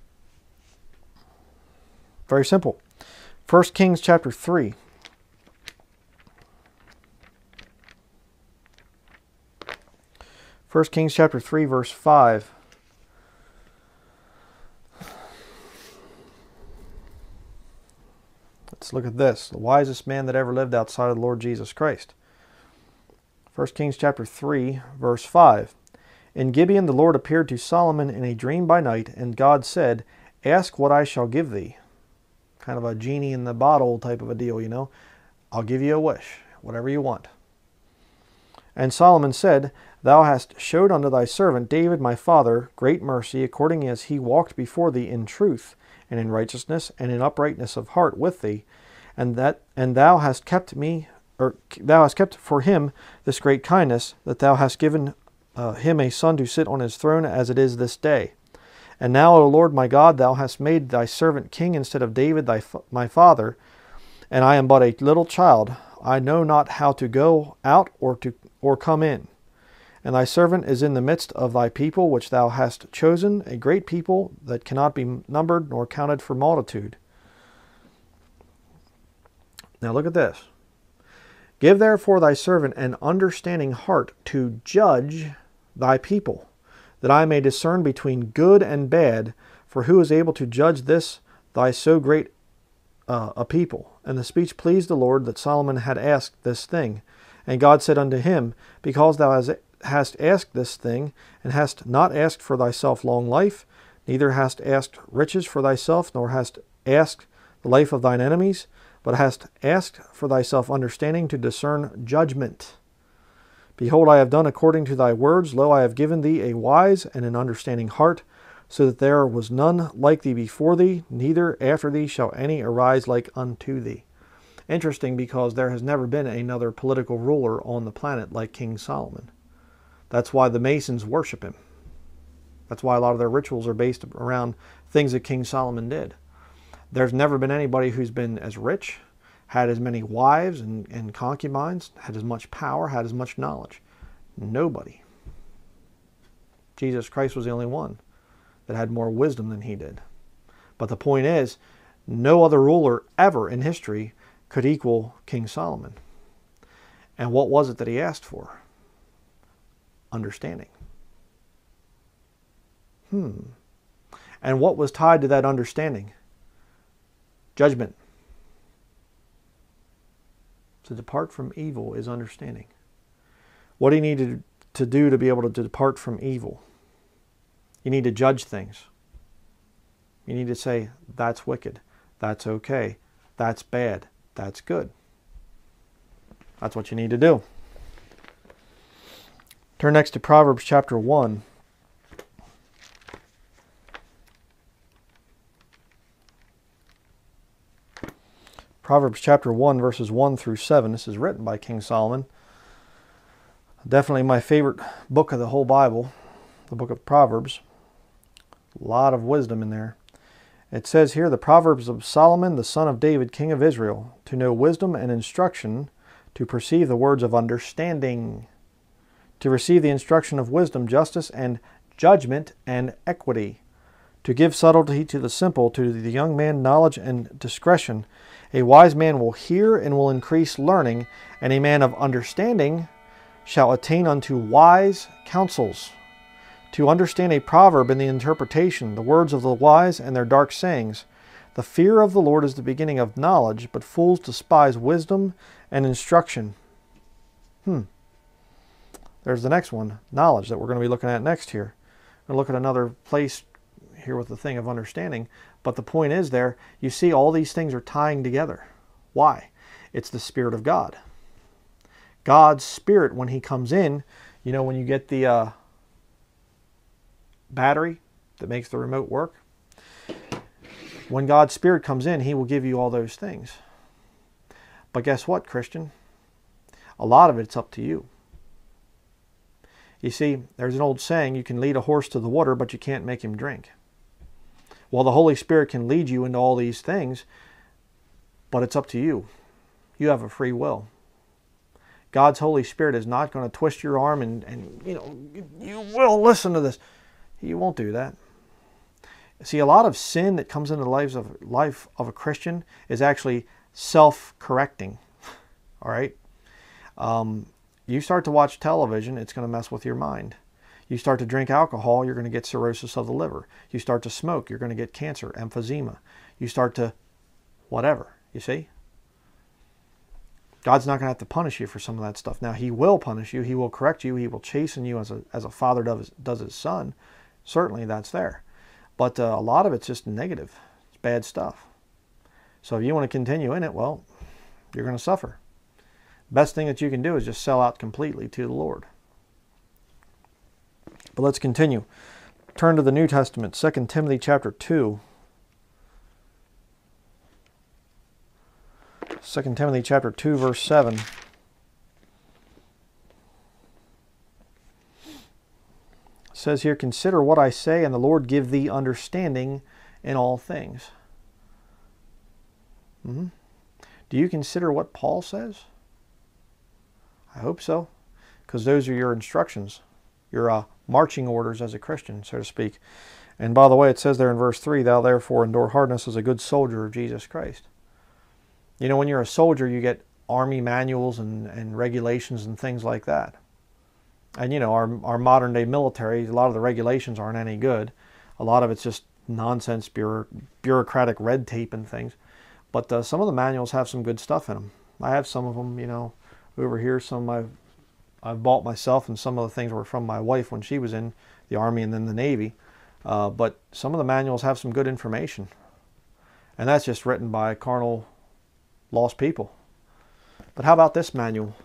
Very simple. First Kings chapter three. First Kings chapter three, verse five. Let's look at this. The wisest man that ever lived outside of the Lord Jesus Christ. First Kings chapter three, verse five. In Gibeon the Lord appeared to Solomon in a dream by night, and God said, Ask what I shall give thee. Kind of a genie in the bottle type of a deal, you know. I'll give you a wish, whatever you want. And Solomon said, Thou hast showed unto thy servant David my father great mercy, according as he walked before thee in truth, and in righteousness, and in uprightness of heart with thee, and that and thou hast kept me, or thou hast kept for him this great kindness, that thou hast given uh, him a son to sit on his throne, as it is this day. And now, O Lord my God, thou hast made thy servant king instead of David thy my father, and I am but a little child. I know not how to go out or to or come in. And thy servant is in the midst of thy people, which thou hast chosen, a great people that cannot be numbered nor counted for multitude. Now look at this. Give therefore thy servant an understanding heart to judge thy people, that I may discern between good and bad, for who is able to judge this thy so great uh, a people? And the speech pleased the Lord that Solomon had asked this thing. And God said unto him, Because thou hast hast asked this thing, and hast not asked for thyself long life, neither hast asked riches for thyself, nor hast asked the life of thine enemies, but hast asked for thyself understanding to discern judgment. Behold, I have done according to thy words. Lo, I have given thee a wise and an understanding heart, so that there was none like thee before thee, neither after thee shall any arise like unto thee. Interesting, because there has never been another political ruler on the planet like King Solomon. That's why the Masons worship him. That's why a lot of their rituals are based around things that King Solomon did. There's never been anybody who's been as rich, had as many wives and, and concubines, had as much power, had as much knowledge. Nobody. Jesus Christ was the only one that had more wisdom than he did. But the point is, no other ruler ever in history could equal King Solomon. And what was it that he asked for? Understanding. Hmm. And what was tied to that understanding? Judgment. To depart from evil is understanding. What do you need to, to do to be able to depart from evil? You need to judge things. You need to say, that's wicked, that's okay, that's bad, that's good. That's what you need to do. Turn next to Proverbs chapter one. Proverbs chapter one, verses one through seven. This is written by King Solomon. Definitely my favorite book of the whole Bible, the book of Proverbs. A lot of wisdom in there. It says here, the Proverbs of Solomon, the son of David, king of Israel, to know wisdom and instruction, to perceive the words of understanding, to receive the instruction of wisdom, justice, and judgment, and equity, to give subtlety to the simple, to the young man knowledge and discretion. A wise man will hear and will increase learning, and a man of understanding shall attain unto wise counsels. To understand a proverb and the interpretation, the words of the wise and their dark sayings. The fear of the Lord is the beginning of knowledge, but fools despise wisdom and instruction. Hmm. There's the next one, knowledge, that we're going to be looking at next here. We're going to look at another place here with the thing of understanding. But the point is there, you see all these things are tying together. Why? It's the Spirit of God. God's Spirit, when He comes in, you know, when you get the uh, battery that makes the remote work, when God's Spirit comes in, He will give you all those things. But guess what, Christian? A lot of it's up to you. You see, there's an old saying, you can lead a horse to the water, but you can't make him drink. Well, the Holy Spirit can lead you into all these things, but it's up to you. You have a free will. God's Holy Spirit is not going to twist your arm and, and you know, you will listen to this. He won't do that. See, a lot of sin that comes into the lives of, life of a Christian is actually self-correcting. All right? Um, you start to watch television, it's going to mess with your mind. You start to drink alcohol, you're going to get cirrhosis of the liver. You start to smoke, you're going to get cancer, emphysema. You start to whatever, you see? God's not going to have to punish you for some of that stuff. Now, he will punish you. He will correct you. He will chasten you as a, as a father does, does his son. Certainly that's there. But uh, a lot of it's just negative. It's bad stuff. So if you want to continue in it, well, you're going to suffer. Best thing that you can do is just sell out completely to the Lord. But let's continue. Turn to the New Testament, Second Timothy chapter two. Second Timothy chapter two, verse seven. It says here, consider what I say, and the Lord give thee understanding in all things. Mm-hmm. Do you consider what Paul says? I hope so, because those are your instructions, your uh, marching orders as a Christian, so to speak. And by the way, it says there in verse three, thou therefore endure hardness as a good soldier of Jesus Christ. You know, when you're a soldier, you get army manuals and, and regulations and things like that. And, you know, our, our modern day military, a lot of the regulations aren't any good. A lot of it's just nonsense, bureau, bureaucratic red tape and things. But uh, some of the manuals have some good stuff in them. I have some of them, you know, over here. Some I've, I've bought myself, and some of the things were from my wife when she was in the Army and then the Navy. Uh, but some of the manuals have some good information. And that's just written by carnal, lost people. But how about this manual?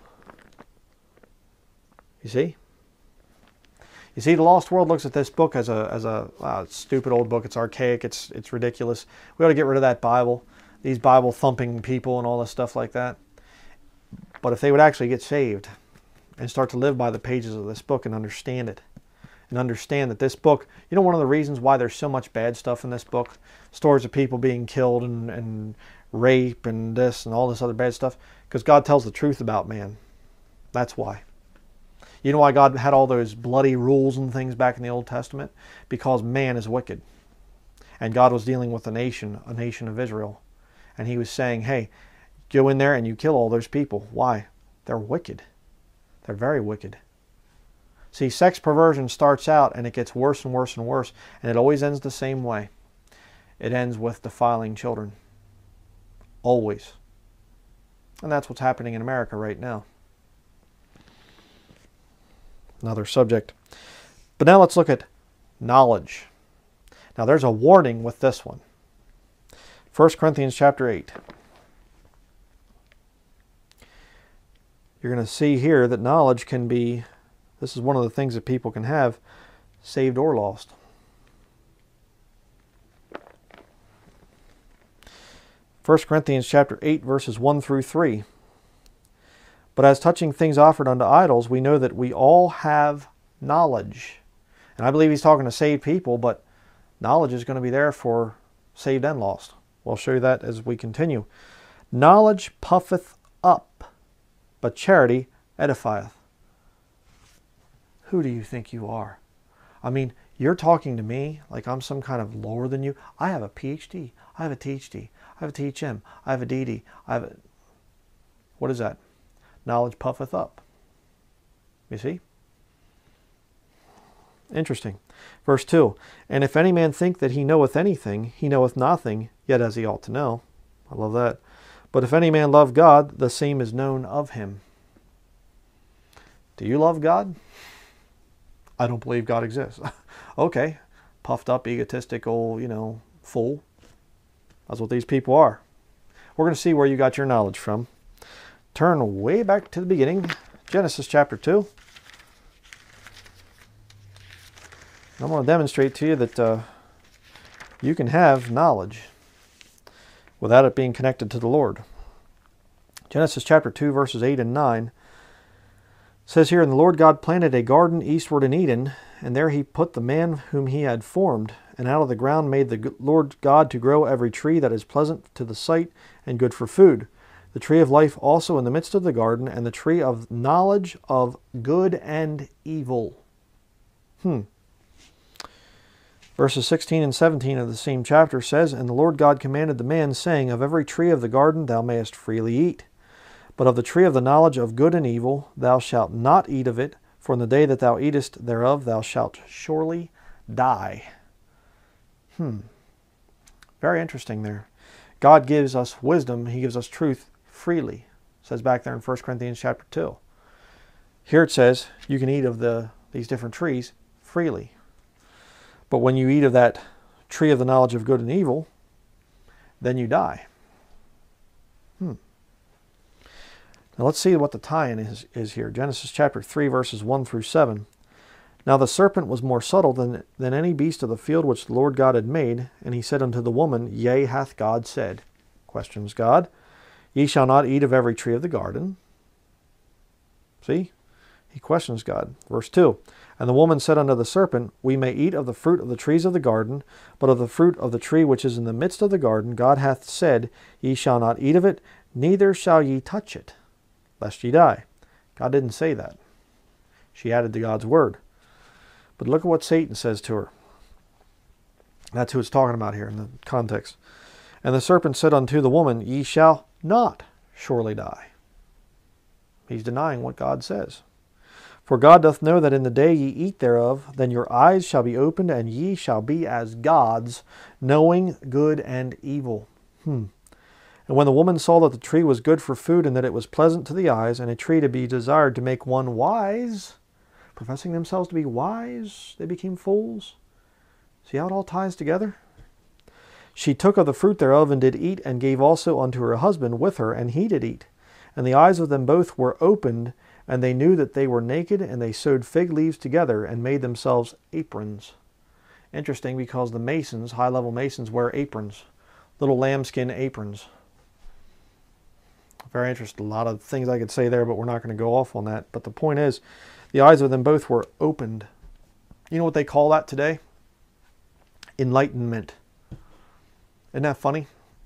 You see? You see, the lost world looks at this book as a as a uh, stupid old book. It's archaic. It's it's ridiculous. We ought to get rid of that Bible. These Bible thumping people and all this stuff like that. But if they would actually get saved and start to live by the pages of this book and understand it, and understand that this book, you know, one of the reasons why there's so much bad stuff in this book, stories of people being killed and, and rape and this and all this other bad stuff, because God tells the truth about man. That's why. You know why God had all those bloody rules and things back in the Old Testament? Because man is wicked. And God was dealing with a nation, a nation of Israel. And he was saying, hey, go in there and you kill all those people. Why? They're wicked. They're very wicked. See, sex perversion starts out and it gets worse and worse and worse. And it always ends the same way. It ends with defiling children. Always. And that's what's happening in America right now. Another subject. But now let's look at knowledge. Now there's a warning with this one. First Corinthians chapter eight. You're going to see here that knowledge can be, this is one of the things that people can have, saved or lost. First Corinthians chapter eight, verses one through three. But as touching things offered unto idols, we know that we all have knowledge. And I believe he's talking to saved people, but knowledge is going to be there for saved and lost. We'll show you that as we continue. Knowledge puffeth up, but charity edifieth. Who do you think you are? I mean, you're talking to me like I'm some kind of lower than you. I have a P H D. I have a T H D. I have a T H M. I have a D D. I have a... What is that? Knowledge puffeth up. You see? Interesting. Verse two. And if any man think that he knoweth anything, he knoweth nothing, yet as he ought to know. I love that. But if any man love God, the same is known of him. Do you love God? I don't believe God exists. Okay. Puffed up, egotistical, you know, fool. That's what these people are. We're going to see where you got your knowledge from. Turn way back to the beginning. Genesis chapter two. I'm going to demonstrate to you that uh, you can have knowledge without it being connected to the Lord. Genesis chapter two, verses eight and nine says here, and the Lord God planted a garden eastward in Eden, and there he put the man whom he had formed, and out of the ground made the Lord God to grow every tree that is pleasant to the sight and good for food. The tree of life also in the midst of the garden, and the tree of knowledge of good and evil. Hmm. Verses sixteen and seventeen of the same chapter says, and the Lord God commanded the man, saying, of every tree of the garden thou mayest freely eat, but of the tree of the knowledge of good and evil thou shalt not eat of it, for For in the day that thou eatest thereof, thou shalt surely die. Hmm. Very interesting there. God gives us wisdom. He gives us truth freely. It says back there in First Corinthians chapter two. Here it says you can eat of the these different trees freely. But when you eat of that tree of the knowledge of good and evil, then you die. Hmm. Now let's see what the tie-in is, is here. Genesis chapter three, verses one through seven. Now the serpent was more subtle than, than any beast of the field which the Lord God had made. And he said unto the woman, Yea, hath God said. Questions God. Ye shall not eat of every tree of the garden. See? He questions God. Verse two. And the woman said unto the serpent, We may eat of the fruit of the trees of the garden, but of the fruit of the tree which is in the midst of the garden, God hath said, Ye shall not eat of it, neither shall ye touch it, lest ye die. God didn't say that. She added to God's word. But look at what Satan says to her. That's who it's talking about here in the context. And the serpent said unto the woman, Ye shall not surely die. He's denying what God says. For God doth know that in the day ye eat thereof, then your eyes shall be opened, and ye shall be as gods, knowing good and evil. Hmm. And when the woman saw that the tree was good for food, and that it was pleasant to the eyes, and a tree to be desired to make one wise, professing themselves to be wise, they became fools. See how it all ties together? She took of the fruit thereof, and did eat, and gave also unto her husband with her, and he did eat. And the eyes of them both were opened, and they knew that they were naked, and they sewed fig leaves together, and made themselves aprons. Interesting, because the masons, high-level masons, wear aprons. Little lambskin aprons. Very interesting. A lot of things I could say there, but we're not going to go off on that. But the point is, the eyes of them both were opened. You know what they call that today? Enlightenment. Isn't that funny?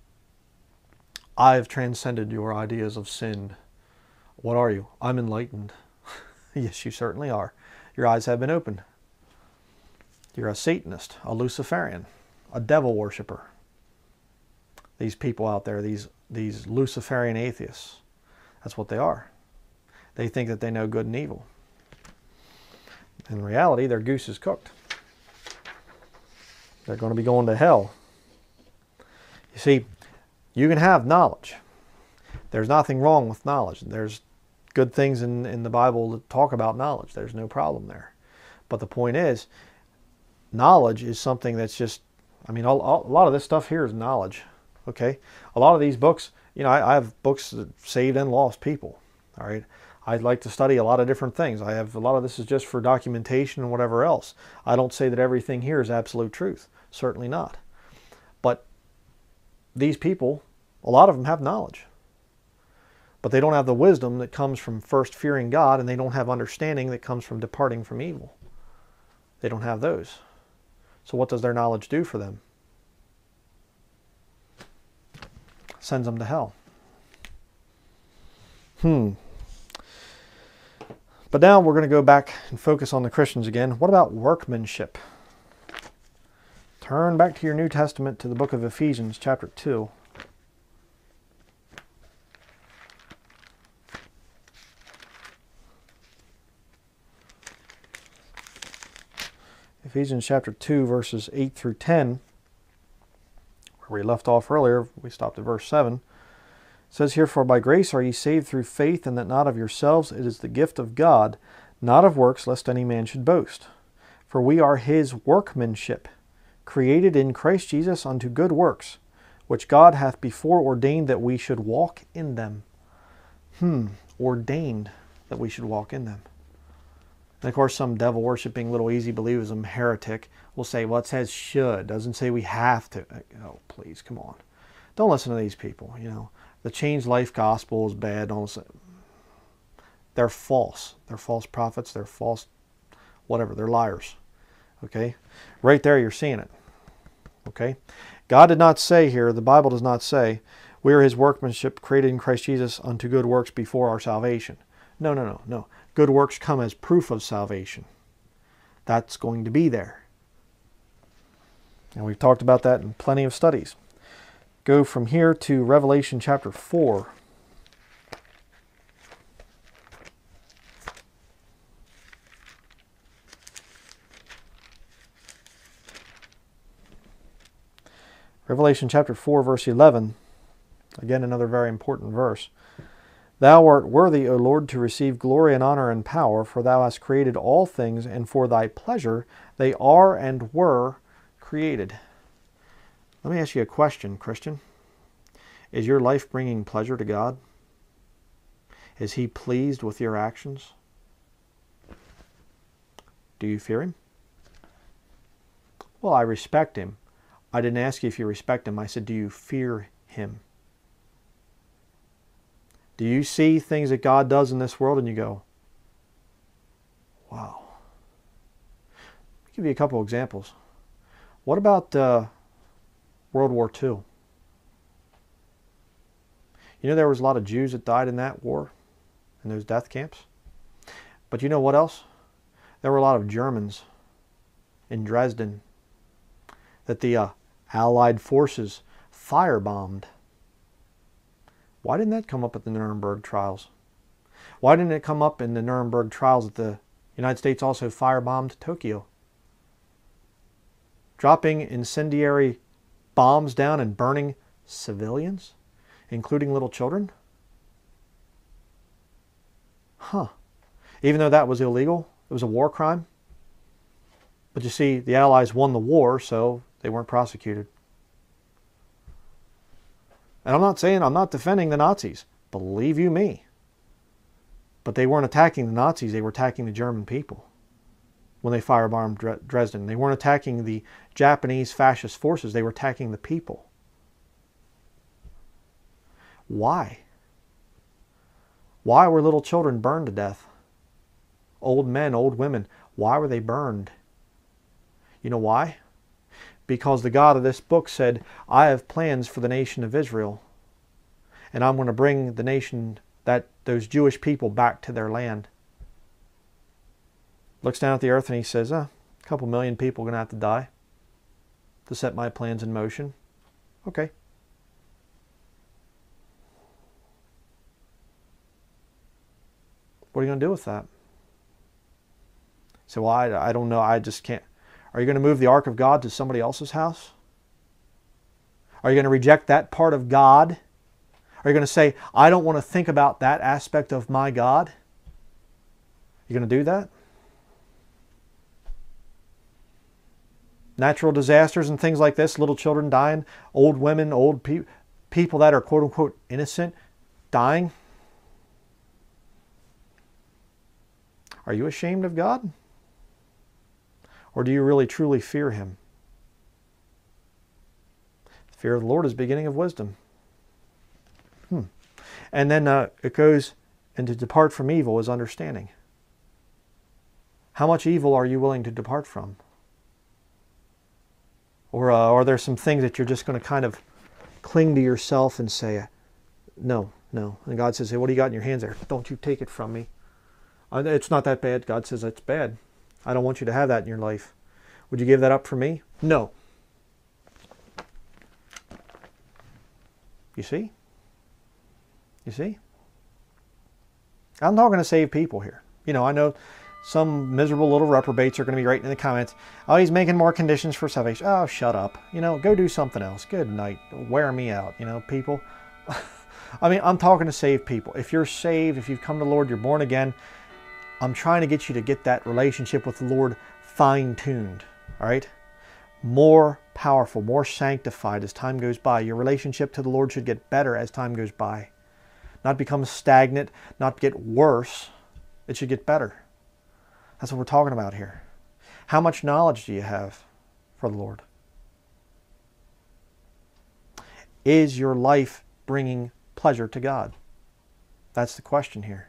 I've transcended your ideas of sin. What are you? I'm enlightened. Yes, you certainly are. Your eyes have been opened. You're a Satanist, a Luciferian, a devil worshiper. These people out there, these, these Luciferian atheists, that's what they are. They think that they know good and evil. In reality, their goose is cooked. They're going to be going to hell. You see, you can have knowledge. There's nothing wrong with knowledge. There's good things in, in the Bible that talk about knowledge. There's no problem there. But the point is, knowledge is something that's just, I mean, all, all, a lot of this stuff here is knowledge. Okay? A lot of these books, you know, I, I have books that saved and lost people. All right? I'd like to study a lot of different things. I have a lot of this is just for documentation and whatever else. I don't say that everything here is absolute truth. Certainly not. But these people, a lot of them have knowledge. But they don't have the wisdom that comes from first fearing God, and they don't have understanding that comes from departing from evil. They don't have those. So what does their knowledge do for them? Sends them to hell. Hmm. But now we're going to go back and focus on the Christians again. What about workmanship? Turn back to your New Testament to the book of Ephesians chapter two. Ephesians chapter two, verses eight through ten, where we left off earlier, we stopped at verse seven. It says here, For by grace are ye saved through faith, and that not of yourselves, it is the gift of God, not of works, lest any man should boast. For we are his workmanship, created in Christ Jesus unto good works, which God hath before ordained that we should walk in them. Hmm, ordained that we should walk in them. And of course, some devil-worshipping little easy believism heretic will say, well, it says should, doesn't say we have to. Oh, please, come on. Don't listen to these people, you know. The changed life gospel is bad. Don't listen. They're false. They're false prophets. They're false whatever. They're liars. Okay? Right there, you're seeing it. Okay? God did not say here, the Bible does not say, we are his workmanship created in Christ Jesus unto good works before our salvation. No, no, no, no. Good works come as proof of salvation. That's going to be there. And we've talked about that in plenty of studies. Go from here to Revelation chapter four. Revelation chapter four, verse eleven. Again, another very important verse. Thou art worthy, O Lord, to receive glory and honor and power, for thou hast created all things, and for thy pleasure they are and were created. Let me ask you a question, Christian. Is your life bringing pleasure to God? Is He pleased with your actions? Do you fear Him? Well, I respect Him. I didn't ask you if you respect Him. I said, do you fear Him? Do you see things that God does in this world and you go, wow. I'll give you a couple examples. What about uh, World War Two? You know there was a lot of Jews that died in that war, in those death camps. But you know what else? There were a lot of Germans in Dresden that the uh, Allied forces firebombed. Why didn't that come up at the Nuremberg trials? Why didn't it come up in the Nuremberg trials that the United States also firebombed Tokyo? Dropping incendiary bombs down and burning civilians, including little children? Huh. Even though that was illegal, it was a war crime. But you see, the Allies won the war, so they weren't prosecuted. And I'm not saying, I'm not defending the Nazis. Believe you me. But they weren't attacking the Nazis, they were attacking the German people when they firebombed Dresden. They weren't attacking the Japanese fascist forces, they were attacking the people. Why? Why were little children burned to death? Old men, old women, why were they burned? You know why? Because the God of this book said, I have plans for the nation of Israel. And I'm going to bring the nation, that those Jewish people, back to their land. Looks down at the earth and He says, oh, a couple million people are going to have to die to set my plans in motion. Okay. What are you going to do with that? So, well, I, I don't know. I just can't. Are you going to move the ark of God to somebody else's house? Are you going to reject that part of God? Are you going to say, I don't want to think about that aspect of my God? You going to do that? Natural disasters and things like this, little children dying, old women, old pe people that are quote-unquote innocent, dying. Are you ashamed of God? Or do you really truly fear Him? The fear of the Lord is the beginning of wisdom. Hmm. And then uh, it goes, and to depart from evil is understanding. How much evil are you willing to depart from? Or uh, are there some things that you're just going to kind of cling to yourself and say, no, no. And God says, hey, what do you got in your hands there? Don't you take it from me. It's not that bad. God says it's bad. I don't want you to have that in your life. Would you give that up for me? No. You see? You see? I'm not going to save people here. You know, I know some miserable little reprobates are going to be writing in the comments, oh, he's making more conditions for salvation. Oh, shut up. You know, go do something else. Good night. Wear me out, you know, people. I mean, I'm talking to save people. If you're saved, if you've come to the Lord, you're born again, I'm trying to get you to get that relationship with the Lord fine-tuned, all right? More powerful, more sanctified as time goes by. Your relationship to the Lord should get better as time goes by. Not become stagnant, not get worse. It should get better. That's what we're talking about here. How much knowledge do you have for the Lord? Is your life bringing pleasure to God? That's the question here.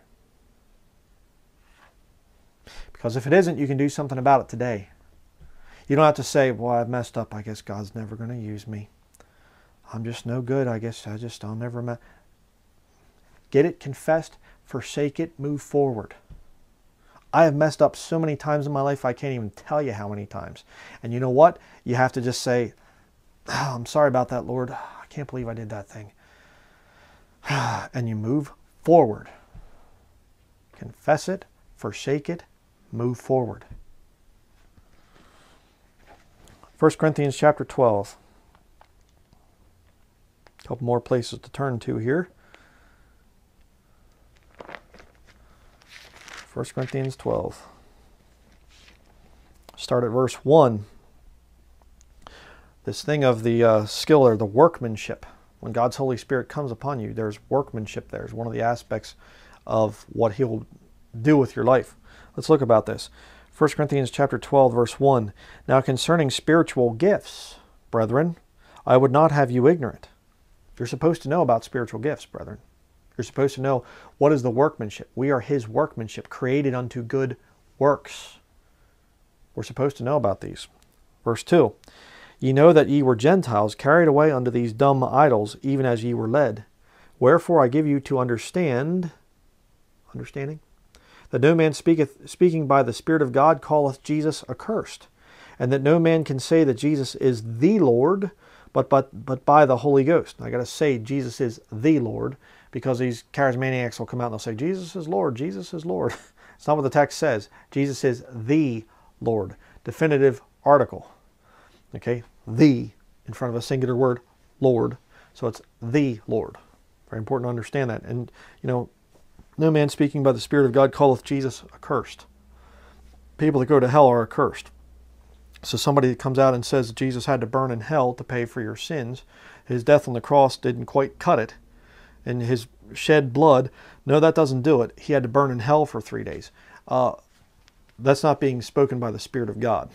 Because if it isn't, you can do something about it today. You don't have to say, well, I've messed up. I guess God's never going to use me. I'm just no good. I guess I just, I'll never... Ma Get it confessed, forsake it, move forward. I have messed up so many times in my life, I can't even tell you how many times. And you know what? You have to just say, oh, I'm sorry about that, Lord. I can't believe I did that thing. And you move forward. Confess it, forsake it, move forward. First Corinthians chapter twelve. A couple more places to turn to here. First Corinthians twelve. Start at verse one. This thing of the uh, skill or the workmanship. When God's Holy Spirit comes upon you, there's workmanship there. It's one of the aspects of what He'll do with your life. Let's look about this. First Corinthians chapter twelve, verse one. Now concerning spiritual gifts, brethren, I would not have you ignorant. You're supposed to know about spiritual gifts, brethren. You're supposed to know what is the workmanship. We are His workmanship, created unto good works. We're supposed to know about these. Verse two. Ye know that ye were Gentiles, carried away unto these dumb idols, even as ye were led. Wherefore I give you to understand, understanding, that no man speaketh, speaking by the Spirit of God calleth Jesus accursed, and that no man can say that Jesus is the Lord, but but but by the Holy Ghost. I got to say Jesus is the Lord, because these charismaniacs will come out and they'll say Jesus is Lord, Jesus is Lord. It's not what the text says. Jesus is the Lord. Definitive article. Okay, the in front of a singular word, Lord. So it's the Lord. Very important to understand that. And, you know, no man speaking by the Spirit of God calleth Jesus accursed. People that go to hell are accursed. So somebody that comes out and says that Jesus had to burn in hell to pay for your sins, his death on the cross didn't quite cut it, and his shed blood, no, that doesn't do it. He had to burn in hell for three days. Uh, that's not being spoken by the Spirit of God.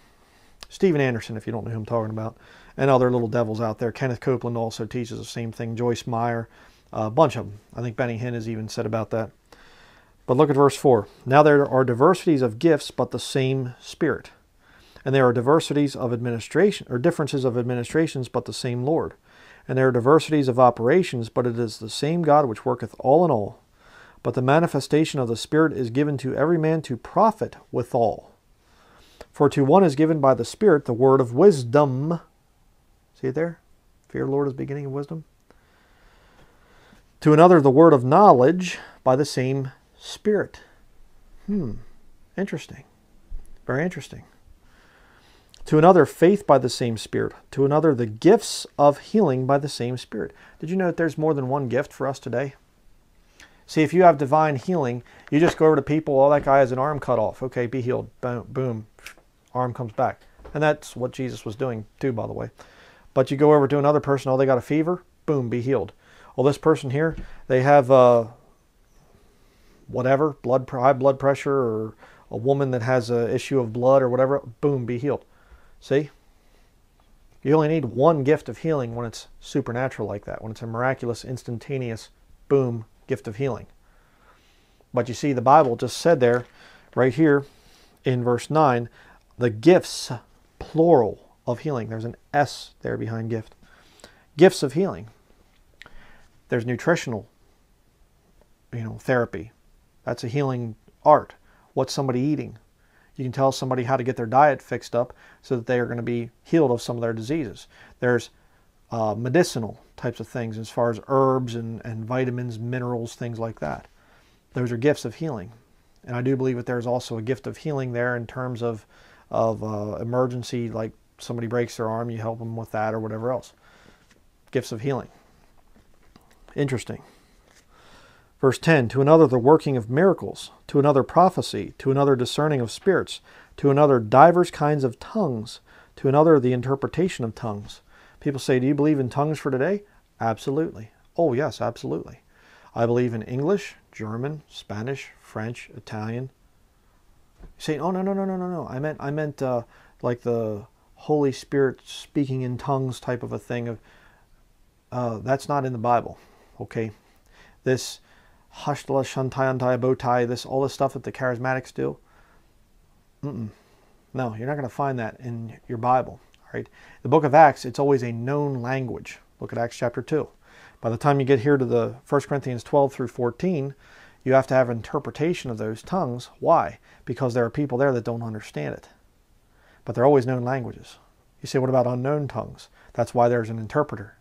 Stephen Anderson, if you don't know who I'm talking about, and other little devils out there. Kenneth Copeland also teaches the same thing. Joyce Meyer, a bunch of them. I think Benny Hinn has even said about that. But look at verse four. Now there are diversities of gifts, but the same Spirit. And there are diversities of administration, or differences of administrations, but the same Lord. And there are diversities of operations, but it is the same God which worketh all in all. But the manifestation of the Spirit is given to every man to profit withal. For to one is given by the Spirit the word of wisdom. See it there? Fear of the Lord is the beginning of wisdom. To another the word of knowledge by the same Spirit. Hmm. Interesting. Very interesting. To another faith by the same Spirit. To another the gifts of healing by the same Spirit. Did you know that there's more than one gift for us today? See, if you have divine healing, you just go over to people, oh, that guy has an arm cut off. Okay, be healed. Boom, boom. Arm comes back. And that's what Jesus was doing too, by the way. But you go over to another person, oh, they got a fever. Boom, be healed. Well, this person here, they have uh, whatever, blood, high blood pressure, or a woman that has an issue of blood or whatever. Boom, be healed. See? You only need one gift of healing when it's supernatural like that. When it's a miraculous, instantaneous, boom, gift of healing. But you see, the Bible just said there, right here in verse nine, the gifts, plural, of healing. There's an S there behind gift. Gifts of healing. There's nutritional, you know, therapy. That's a healing art. What's somebody eating? You can tell somebody how to get their diet fixed up so that they are going to be healed of some of their diseases. There's uh, medicinal types of things as far as herbs and, and vitamins, minerals, things like that. Those are gifts of healing. And I do believe that there's also a gift of healing there in terms of, of uh, emergency, like somebody breaks their arm, you help them with that or whatever else. Gifts of healing. Interesting. Verse ten, to another the working of miracles, to another prophecy, to another discerning of spirits, to another divers kinds of tongues, to another the interpretation of tongues. People say, do you believe in tongues for today? Absolutely. Oh yes, absolutely. I believe in English, German, Spanish, French, Italian. You say, oh no, no, no, no, no, no. I meant, I meant uh, like the Holy Spirit speaking in tongues type of a thing. Of uh, That's not in the Bible, okay? This Hashtala Shantayantai Botai, this all this stuff that the charismatics do. Mm-mm. No, you're not going to find that in your Bible. Right? The book of Acts, it's always a known language. Look at Acts chapter two. By the time you get here to the First Corinthians twelve through fourteen, you have to have interpretation of those tongues. Why? Because there are people there that don't understand it. But they're always known languages. You say, what about unknown tongues? That's why there's an interpreter.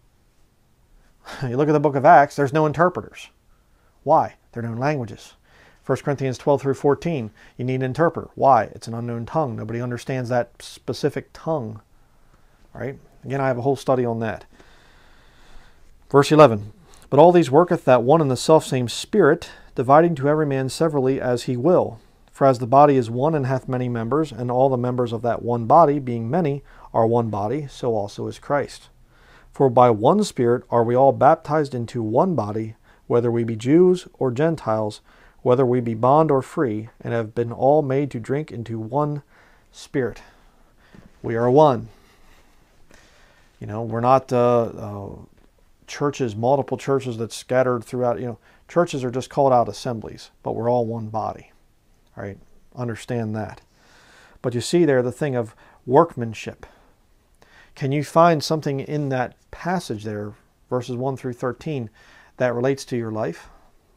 You look at the book of Acts, there's no interpreters. Why? They're known languages. First Corinthians twelve through fourteen, you need an interpreter. Why? It's an unknown tongue. Nobody understands that specific tongue. Right? Again, I have a whole study on that. Verse eleven. But all these worketh that one and the selfsame Spirit, dividing to every man severally as he will. For as the body is one and hath many members, and all the members of that one body, being many, are one body, so also is Christ. For by one Spirit are we all baptized into one body, whether we be Jews or Gentiles, whether we be bond or free, and have been all made to drink into one Spirit. We are one. You know, we're not uh, uh, churches, multiple churches that's scattered throughout. You know, churches are just called out assemblies, but we're all one body. All right, understand that. But you see there the thing of workmanship. Can you find something in that passage there, verses one through thirteen, that relates to your life?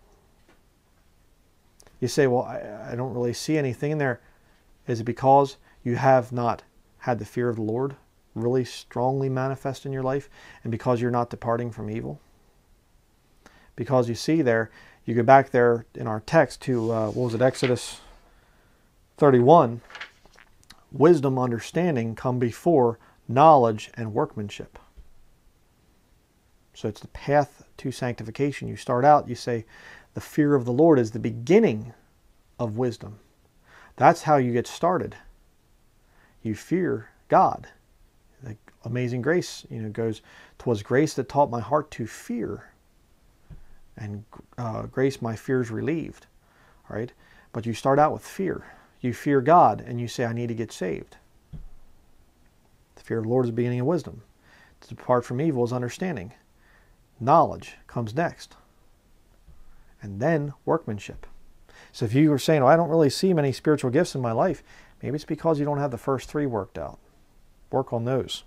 You say, well, I, I don't really see anything in there. Is it because you have not had the fear of the Lord really strongly manifest in your life, and because you're not departing from evil? Because you see there, you go back there in our text to, uh, what was it, Exodus thirty-one, wisdom, understanding come before knowledge and workmanship. So it's the path to sanctification. You start out, you say, the fear of the Lord is the beginning of wisdom. That's how you get started. You fear God. The amazing grace, you know, goes, 'twas grace that taught my heart to fear, and uh, grace my fears relieved. All right? But you start out with fear. You fear God, and you say, I need to get saved. The fear of the Lord is the beginning of wisdom. To depart from evil is understanding. Knowledge comes next. And then workmanship. So if you were saying, oh, I don't really see many spiritual gifts in my life, maybe it's because you don't have the first three worked out. Work on those.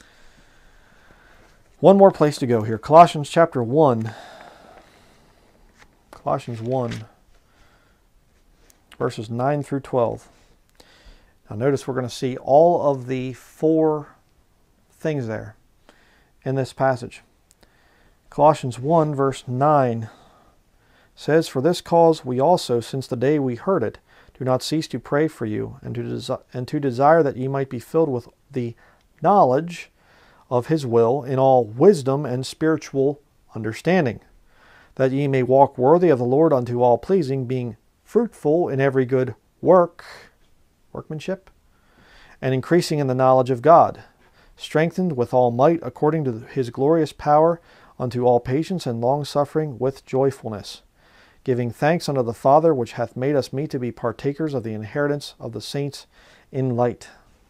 One more place to go here. Colossians chapter one. Colossians one. Verses nine through twelve. Now notice we're going to see all of the four things there in this passage. Colossians one verse nine says, For this cause we also, since the day we heard it, do not cease to pray for you, and to, desi and to desire that ye might be filled with the knowledge of his will in all wisdom and spiritual understanding, that ye may walk worthy of the Lord unto all pleasing, being fruitful in every good work, workmanship, and increasing in the knowledge of God, strengthened with all might according to his glorious power, unto all patience and long-suffering with joyfulness, giving thanks unto the Father, which hath made us meet to be partakers of the inheritance of the saints in light.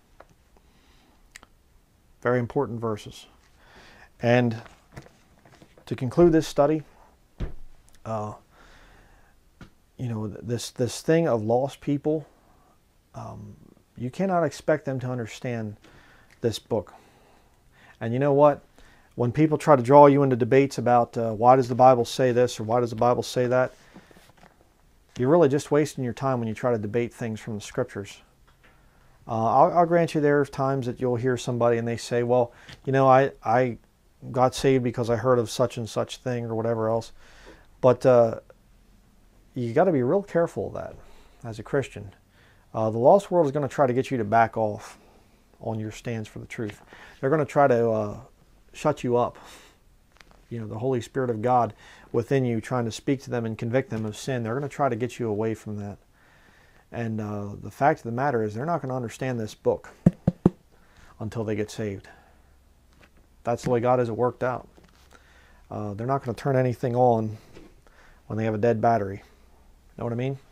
Very important verses. And to conclude this study, uh, you know, this, this thing of lost people, um, you cannot expect them to understand this book. And you know what? When people try to draw you into debates about uh, why does the Bible say this or why does the Bible say that, you're really just wasting your time when you try to debate things from the Scriptures. Uh, I'll, I'll grant you there are times that you'll hear somebody and they say, well, you know, I, I got saved because I heard of such and such thing or whatever else. But uh, you got to be real careful of that as a Christian. Uh, the lost world is going to try to get you to back off on your stance for the truth. They're going to try to uh, shut you up. You know, the Holy Spirit of God within you trying to speak to them and convict them of sin. They're going to try to get you away from that. And uh, the fact of the matter is they're not going to understand this book until they get saved. That's the way God has it worked out. Uh, they're not going to turn anything on when they have a dead battery. Know what I mean?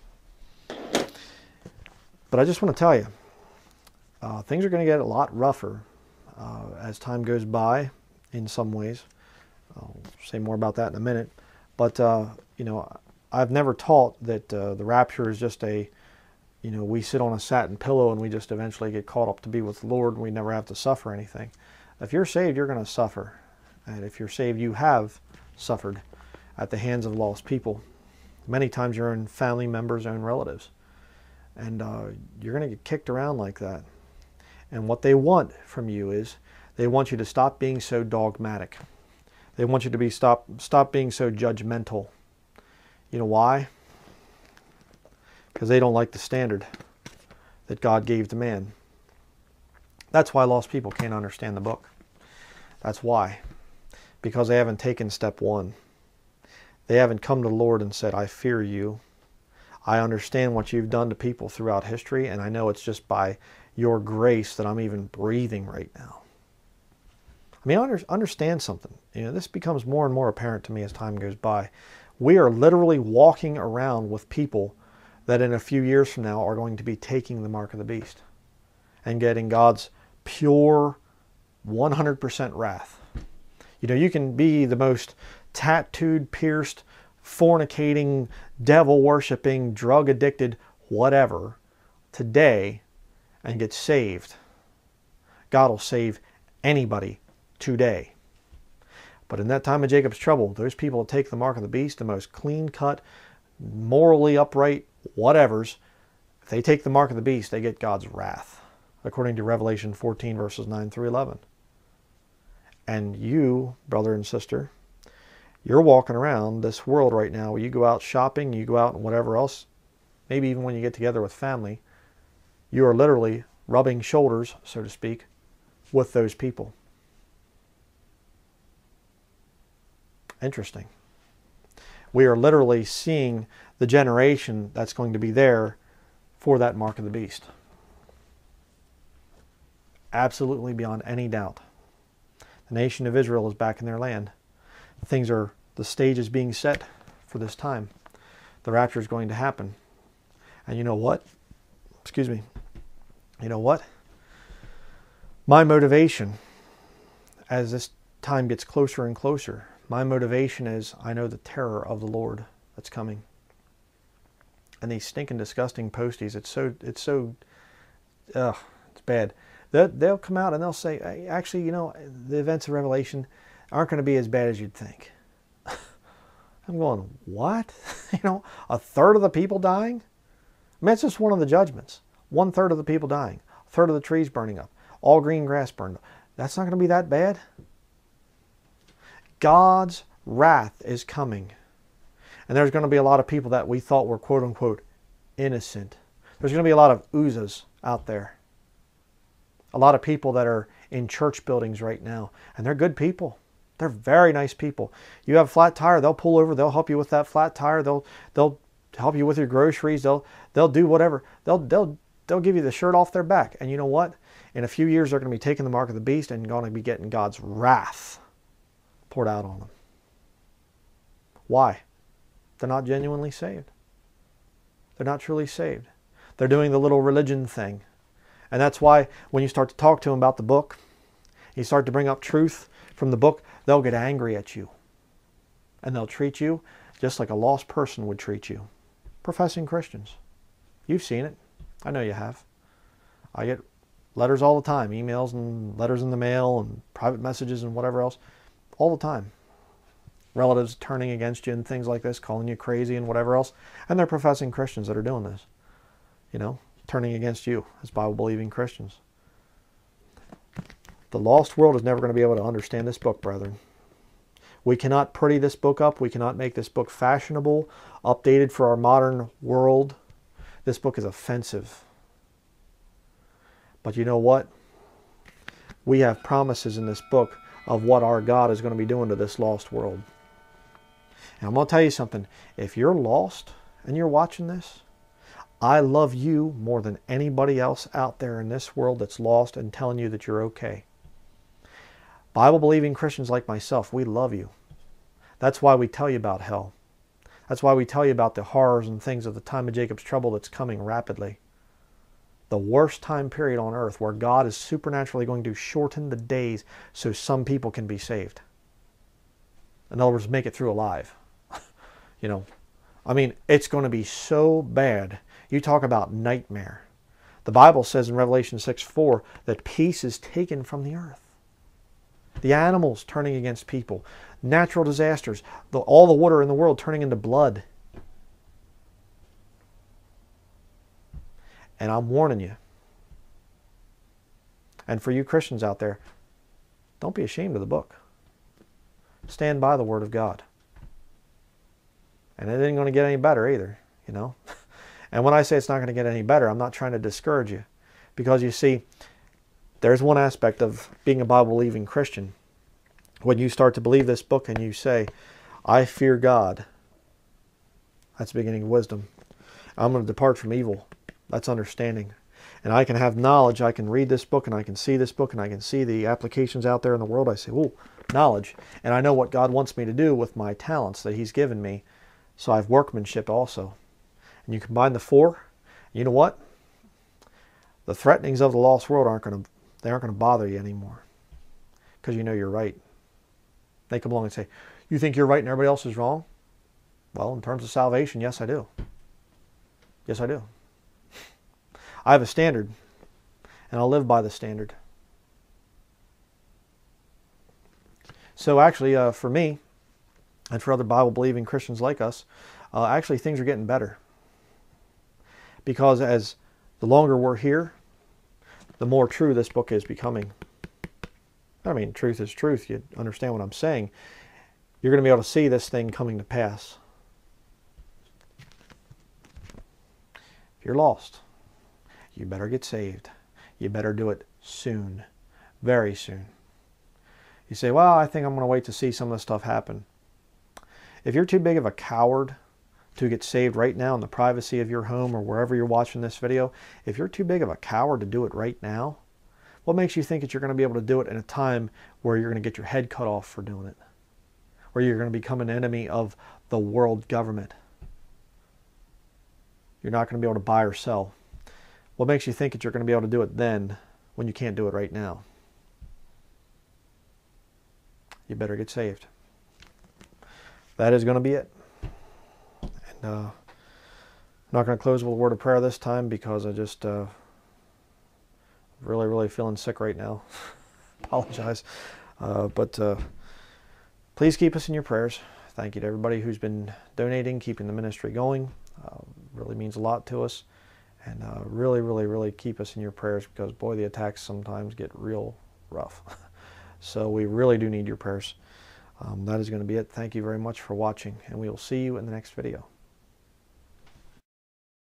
But I just want to tell you, uh, things are going to get a lot rougher uh, as time goes by in some ways. I'll say more about that in a minute. But, uh, you know, I've never taught that uh, the rapture is just a, you know, we sit on a satin pillow and we just eventually get caught up to be with the Lord and we never have to suffer anything. If you're saved, you're going to suffer. And if you're saved, you have suffered at the hands of lost people. Many times your own family members, own relatives. And uh, you're going to get kicked around like that. And what they want from you is they want you to stop being so dogmatic. They want you to be stop, stop being so judgmental. You know why? Because they don't like the standard that God gave to man. That's why lost people can't understand the book. That's why. because they haven't taken step one. They haven't come to the Lord and said, I fear you. I understand what you've done to people throughout history, and I know it's just by your grace that I'm even breathing right now. I mean, under, understand something. You know, this becomes more and more apparent to me as time goes by. We are literally walking around with people that in a few years from now are going to be taking the mark of the beast and getting God's pure one hundred percent wrath. You know, you can be the most tattooed, pierced, fornicating, devil-worshipping, drug-addicted, whatever, today and get saved. God will save anybody today. But in that time of Jacob's trouble, those people that take the mark of the beast, the most clean-cut, morally upright, whatevers, if they take the mark of the beast, they get God's wrath, according to Revelation fourteen, verses nine through eleven. And you, brother and sister, you're walking around this world right now where you go out shopping, you go out and whatever else, maybe even when you get together with family, you are literally rubbing shoulders, so to speak, with those people. Interesting. We are literally seeing the generation that's going to be there for that mark of the beast. Absolutely beyond any doubt. The nation of Israel is back in their land. Things are, the stage is being set for this time. The rapture is going to happen. And you know what? Excuse me. You know what? My motivation, as this time gets closer and closer, my motivation is, I know the terror of the Lord that's coming. And these stinking, disgusting posties, it's so, it's so, ugh, it's bad. They'll, they'll come out and they'll say, actually, you know, the events of Revelation aren't going to be as bad as you'd think. I'm going, what? You know, a third of the people dying? I mean, it's just one of the judgments. One third of the people dying. A third of the trees burning up. All green grass burned up. That's not going to be that bad? God's wrath is coming. And there's going to be a lot of people that we thought were quote unquote innocent. There's going to be a lot of oozas out there. A lot of people that are in church buildings right now. And they're good people. They're very nice people. You have a flat tire, they'll pull over, they'll help you with that flat tire, they'll they'll help you with your groceries, they'll they'll do whatever. They'll they'll they'll give you the shirt off their back. And you know what? In a few years they're going to be taking the mark of the beast and going to be getting God's wrath poured out on them. Why? They're not genuinely saved. They're not truly saved. They're doing the little religion thing. And that's why when you start to talk to them about the book, you start to bring up truth from the book, they'll get angry at you. And they'll treat you just like a lost person would treat you. Professing Christians. You've seen it. I know you have. I get letters all the time, emails and letters in the mail and private messages and whatever else, all the time. Relatives turning against you and things like this, calling you crazy and whatever else. And they're professing Christians that are doing this. You know, turning against you as Bible-believing Christians. The lost world is never going to be able to understand this book, brethren. We cannot pretty this book up. We cannot make this book fashionable, updated for our modern world. This book is offensive. But you know what? We have promises in this book of what our God is going to be doing to this lost world. And I'm going to tell you something. If you're lost and you're watching this, I love you more than anybody else out there in this world that's lost and telling you that you're okay. Bible-believing Christians like myself, we love you. That's why we tell you about hell. That's why we tell you about the horrors and things of the time of Jacob's trouble that's coming rapidly. The worst time period on earth where God is supernaturally going to shorten the days so some people can be saved. In other words, make it through alive. You know, I mean, it's going to be so bad. You talk about nightmare. The Bible says in Revelation six four that peace is taken from the earth. The animals turning against people. Natural disasters. The, all the water in the world turning into blood. And I'm warning you. And for you Christians out there, don't be ashamed of the book. Stand by the Word of God. And it ain't going to get any better either, you know. And when I say it's not going to get any better, I'm not trying to discourage you. Because you see, there's one aspect of being a Bible-believing Christian. When you start to believe this book and you say, I fear God, that's the beginning of wisdom. I'm going to depart from evil. That's understanding. And I can have knowledge. I can read this book and I can see this book and I can see the applications out there in the world. I say, oh, knowledge. And I know what God wants me to do with my talents that He's given me. So I have workmanship also. And you combine the four, you know what? The threatenings of the lost world aren't going to, they aren't going to bother you anymore. Because you know you're right. They come along and say, you think you're right and everybody else is wrong? Well, in terms of salvation, yes, I do. Yes, I do. I have a standard, and I'll live by the standard. So actually, uh, for me, and for other Bible-believing Christians like us, uh, actually things are getting better. Because as the longer we're here, the more true this book is becoming. I mean, truth is truth. You understand what I'm saying. You're going to be able to see this thing coming to pass. If you're lost, you better get saved. You better do it soon. Very soon. You say, well, I think I'm going to wait to see some of this stuff happen. If you're too big of a coward to get saved right now in the privacy of your home or wherever you're watching this video, if you're too big of a coward to do it right now, what makes you think that you're going to be able to do it in a time where you're going to get your head cut off for doing it? Where you're going to become an enemy of the world government? You're not going to be able to buy or sell. What makes you think that you're going to be able to do it then when you can't do it right now? You better get saved. That is going to be it. And uh, I'm not going to close with a word of prayer this time because I just uh, really, really feeling sick right now. Apologize. Uh, but uh, please keep us in your prayers. Thank you to everybody who's been donating, keeping the ministry going. Uh, really means a lot to us. And uh, really, really, really keep us in your prayers because, boy, the attacks sometimes get real rough. So we really do need your prayers. Um, that is going to be it. Thank you very much for watching, and we will see you in the next video.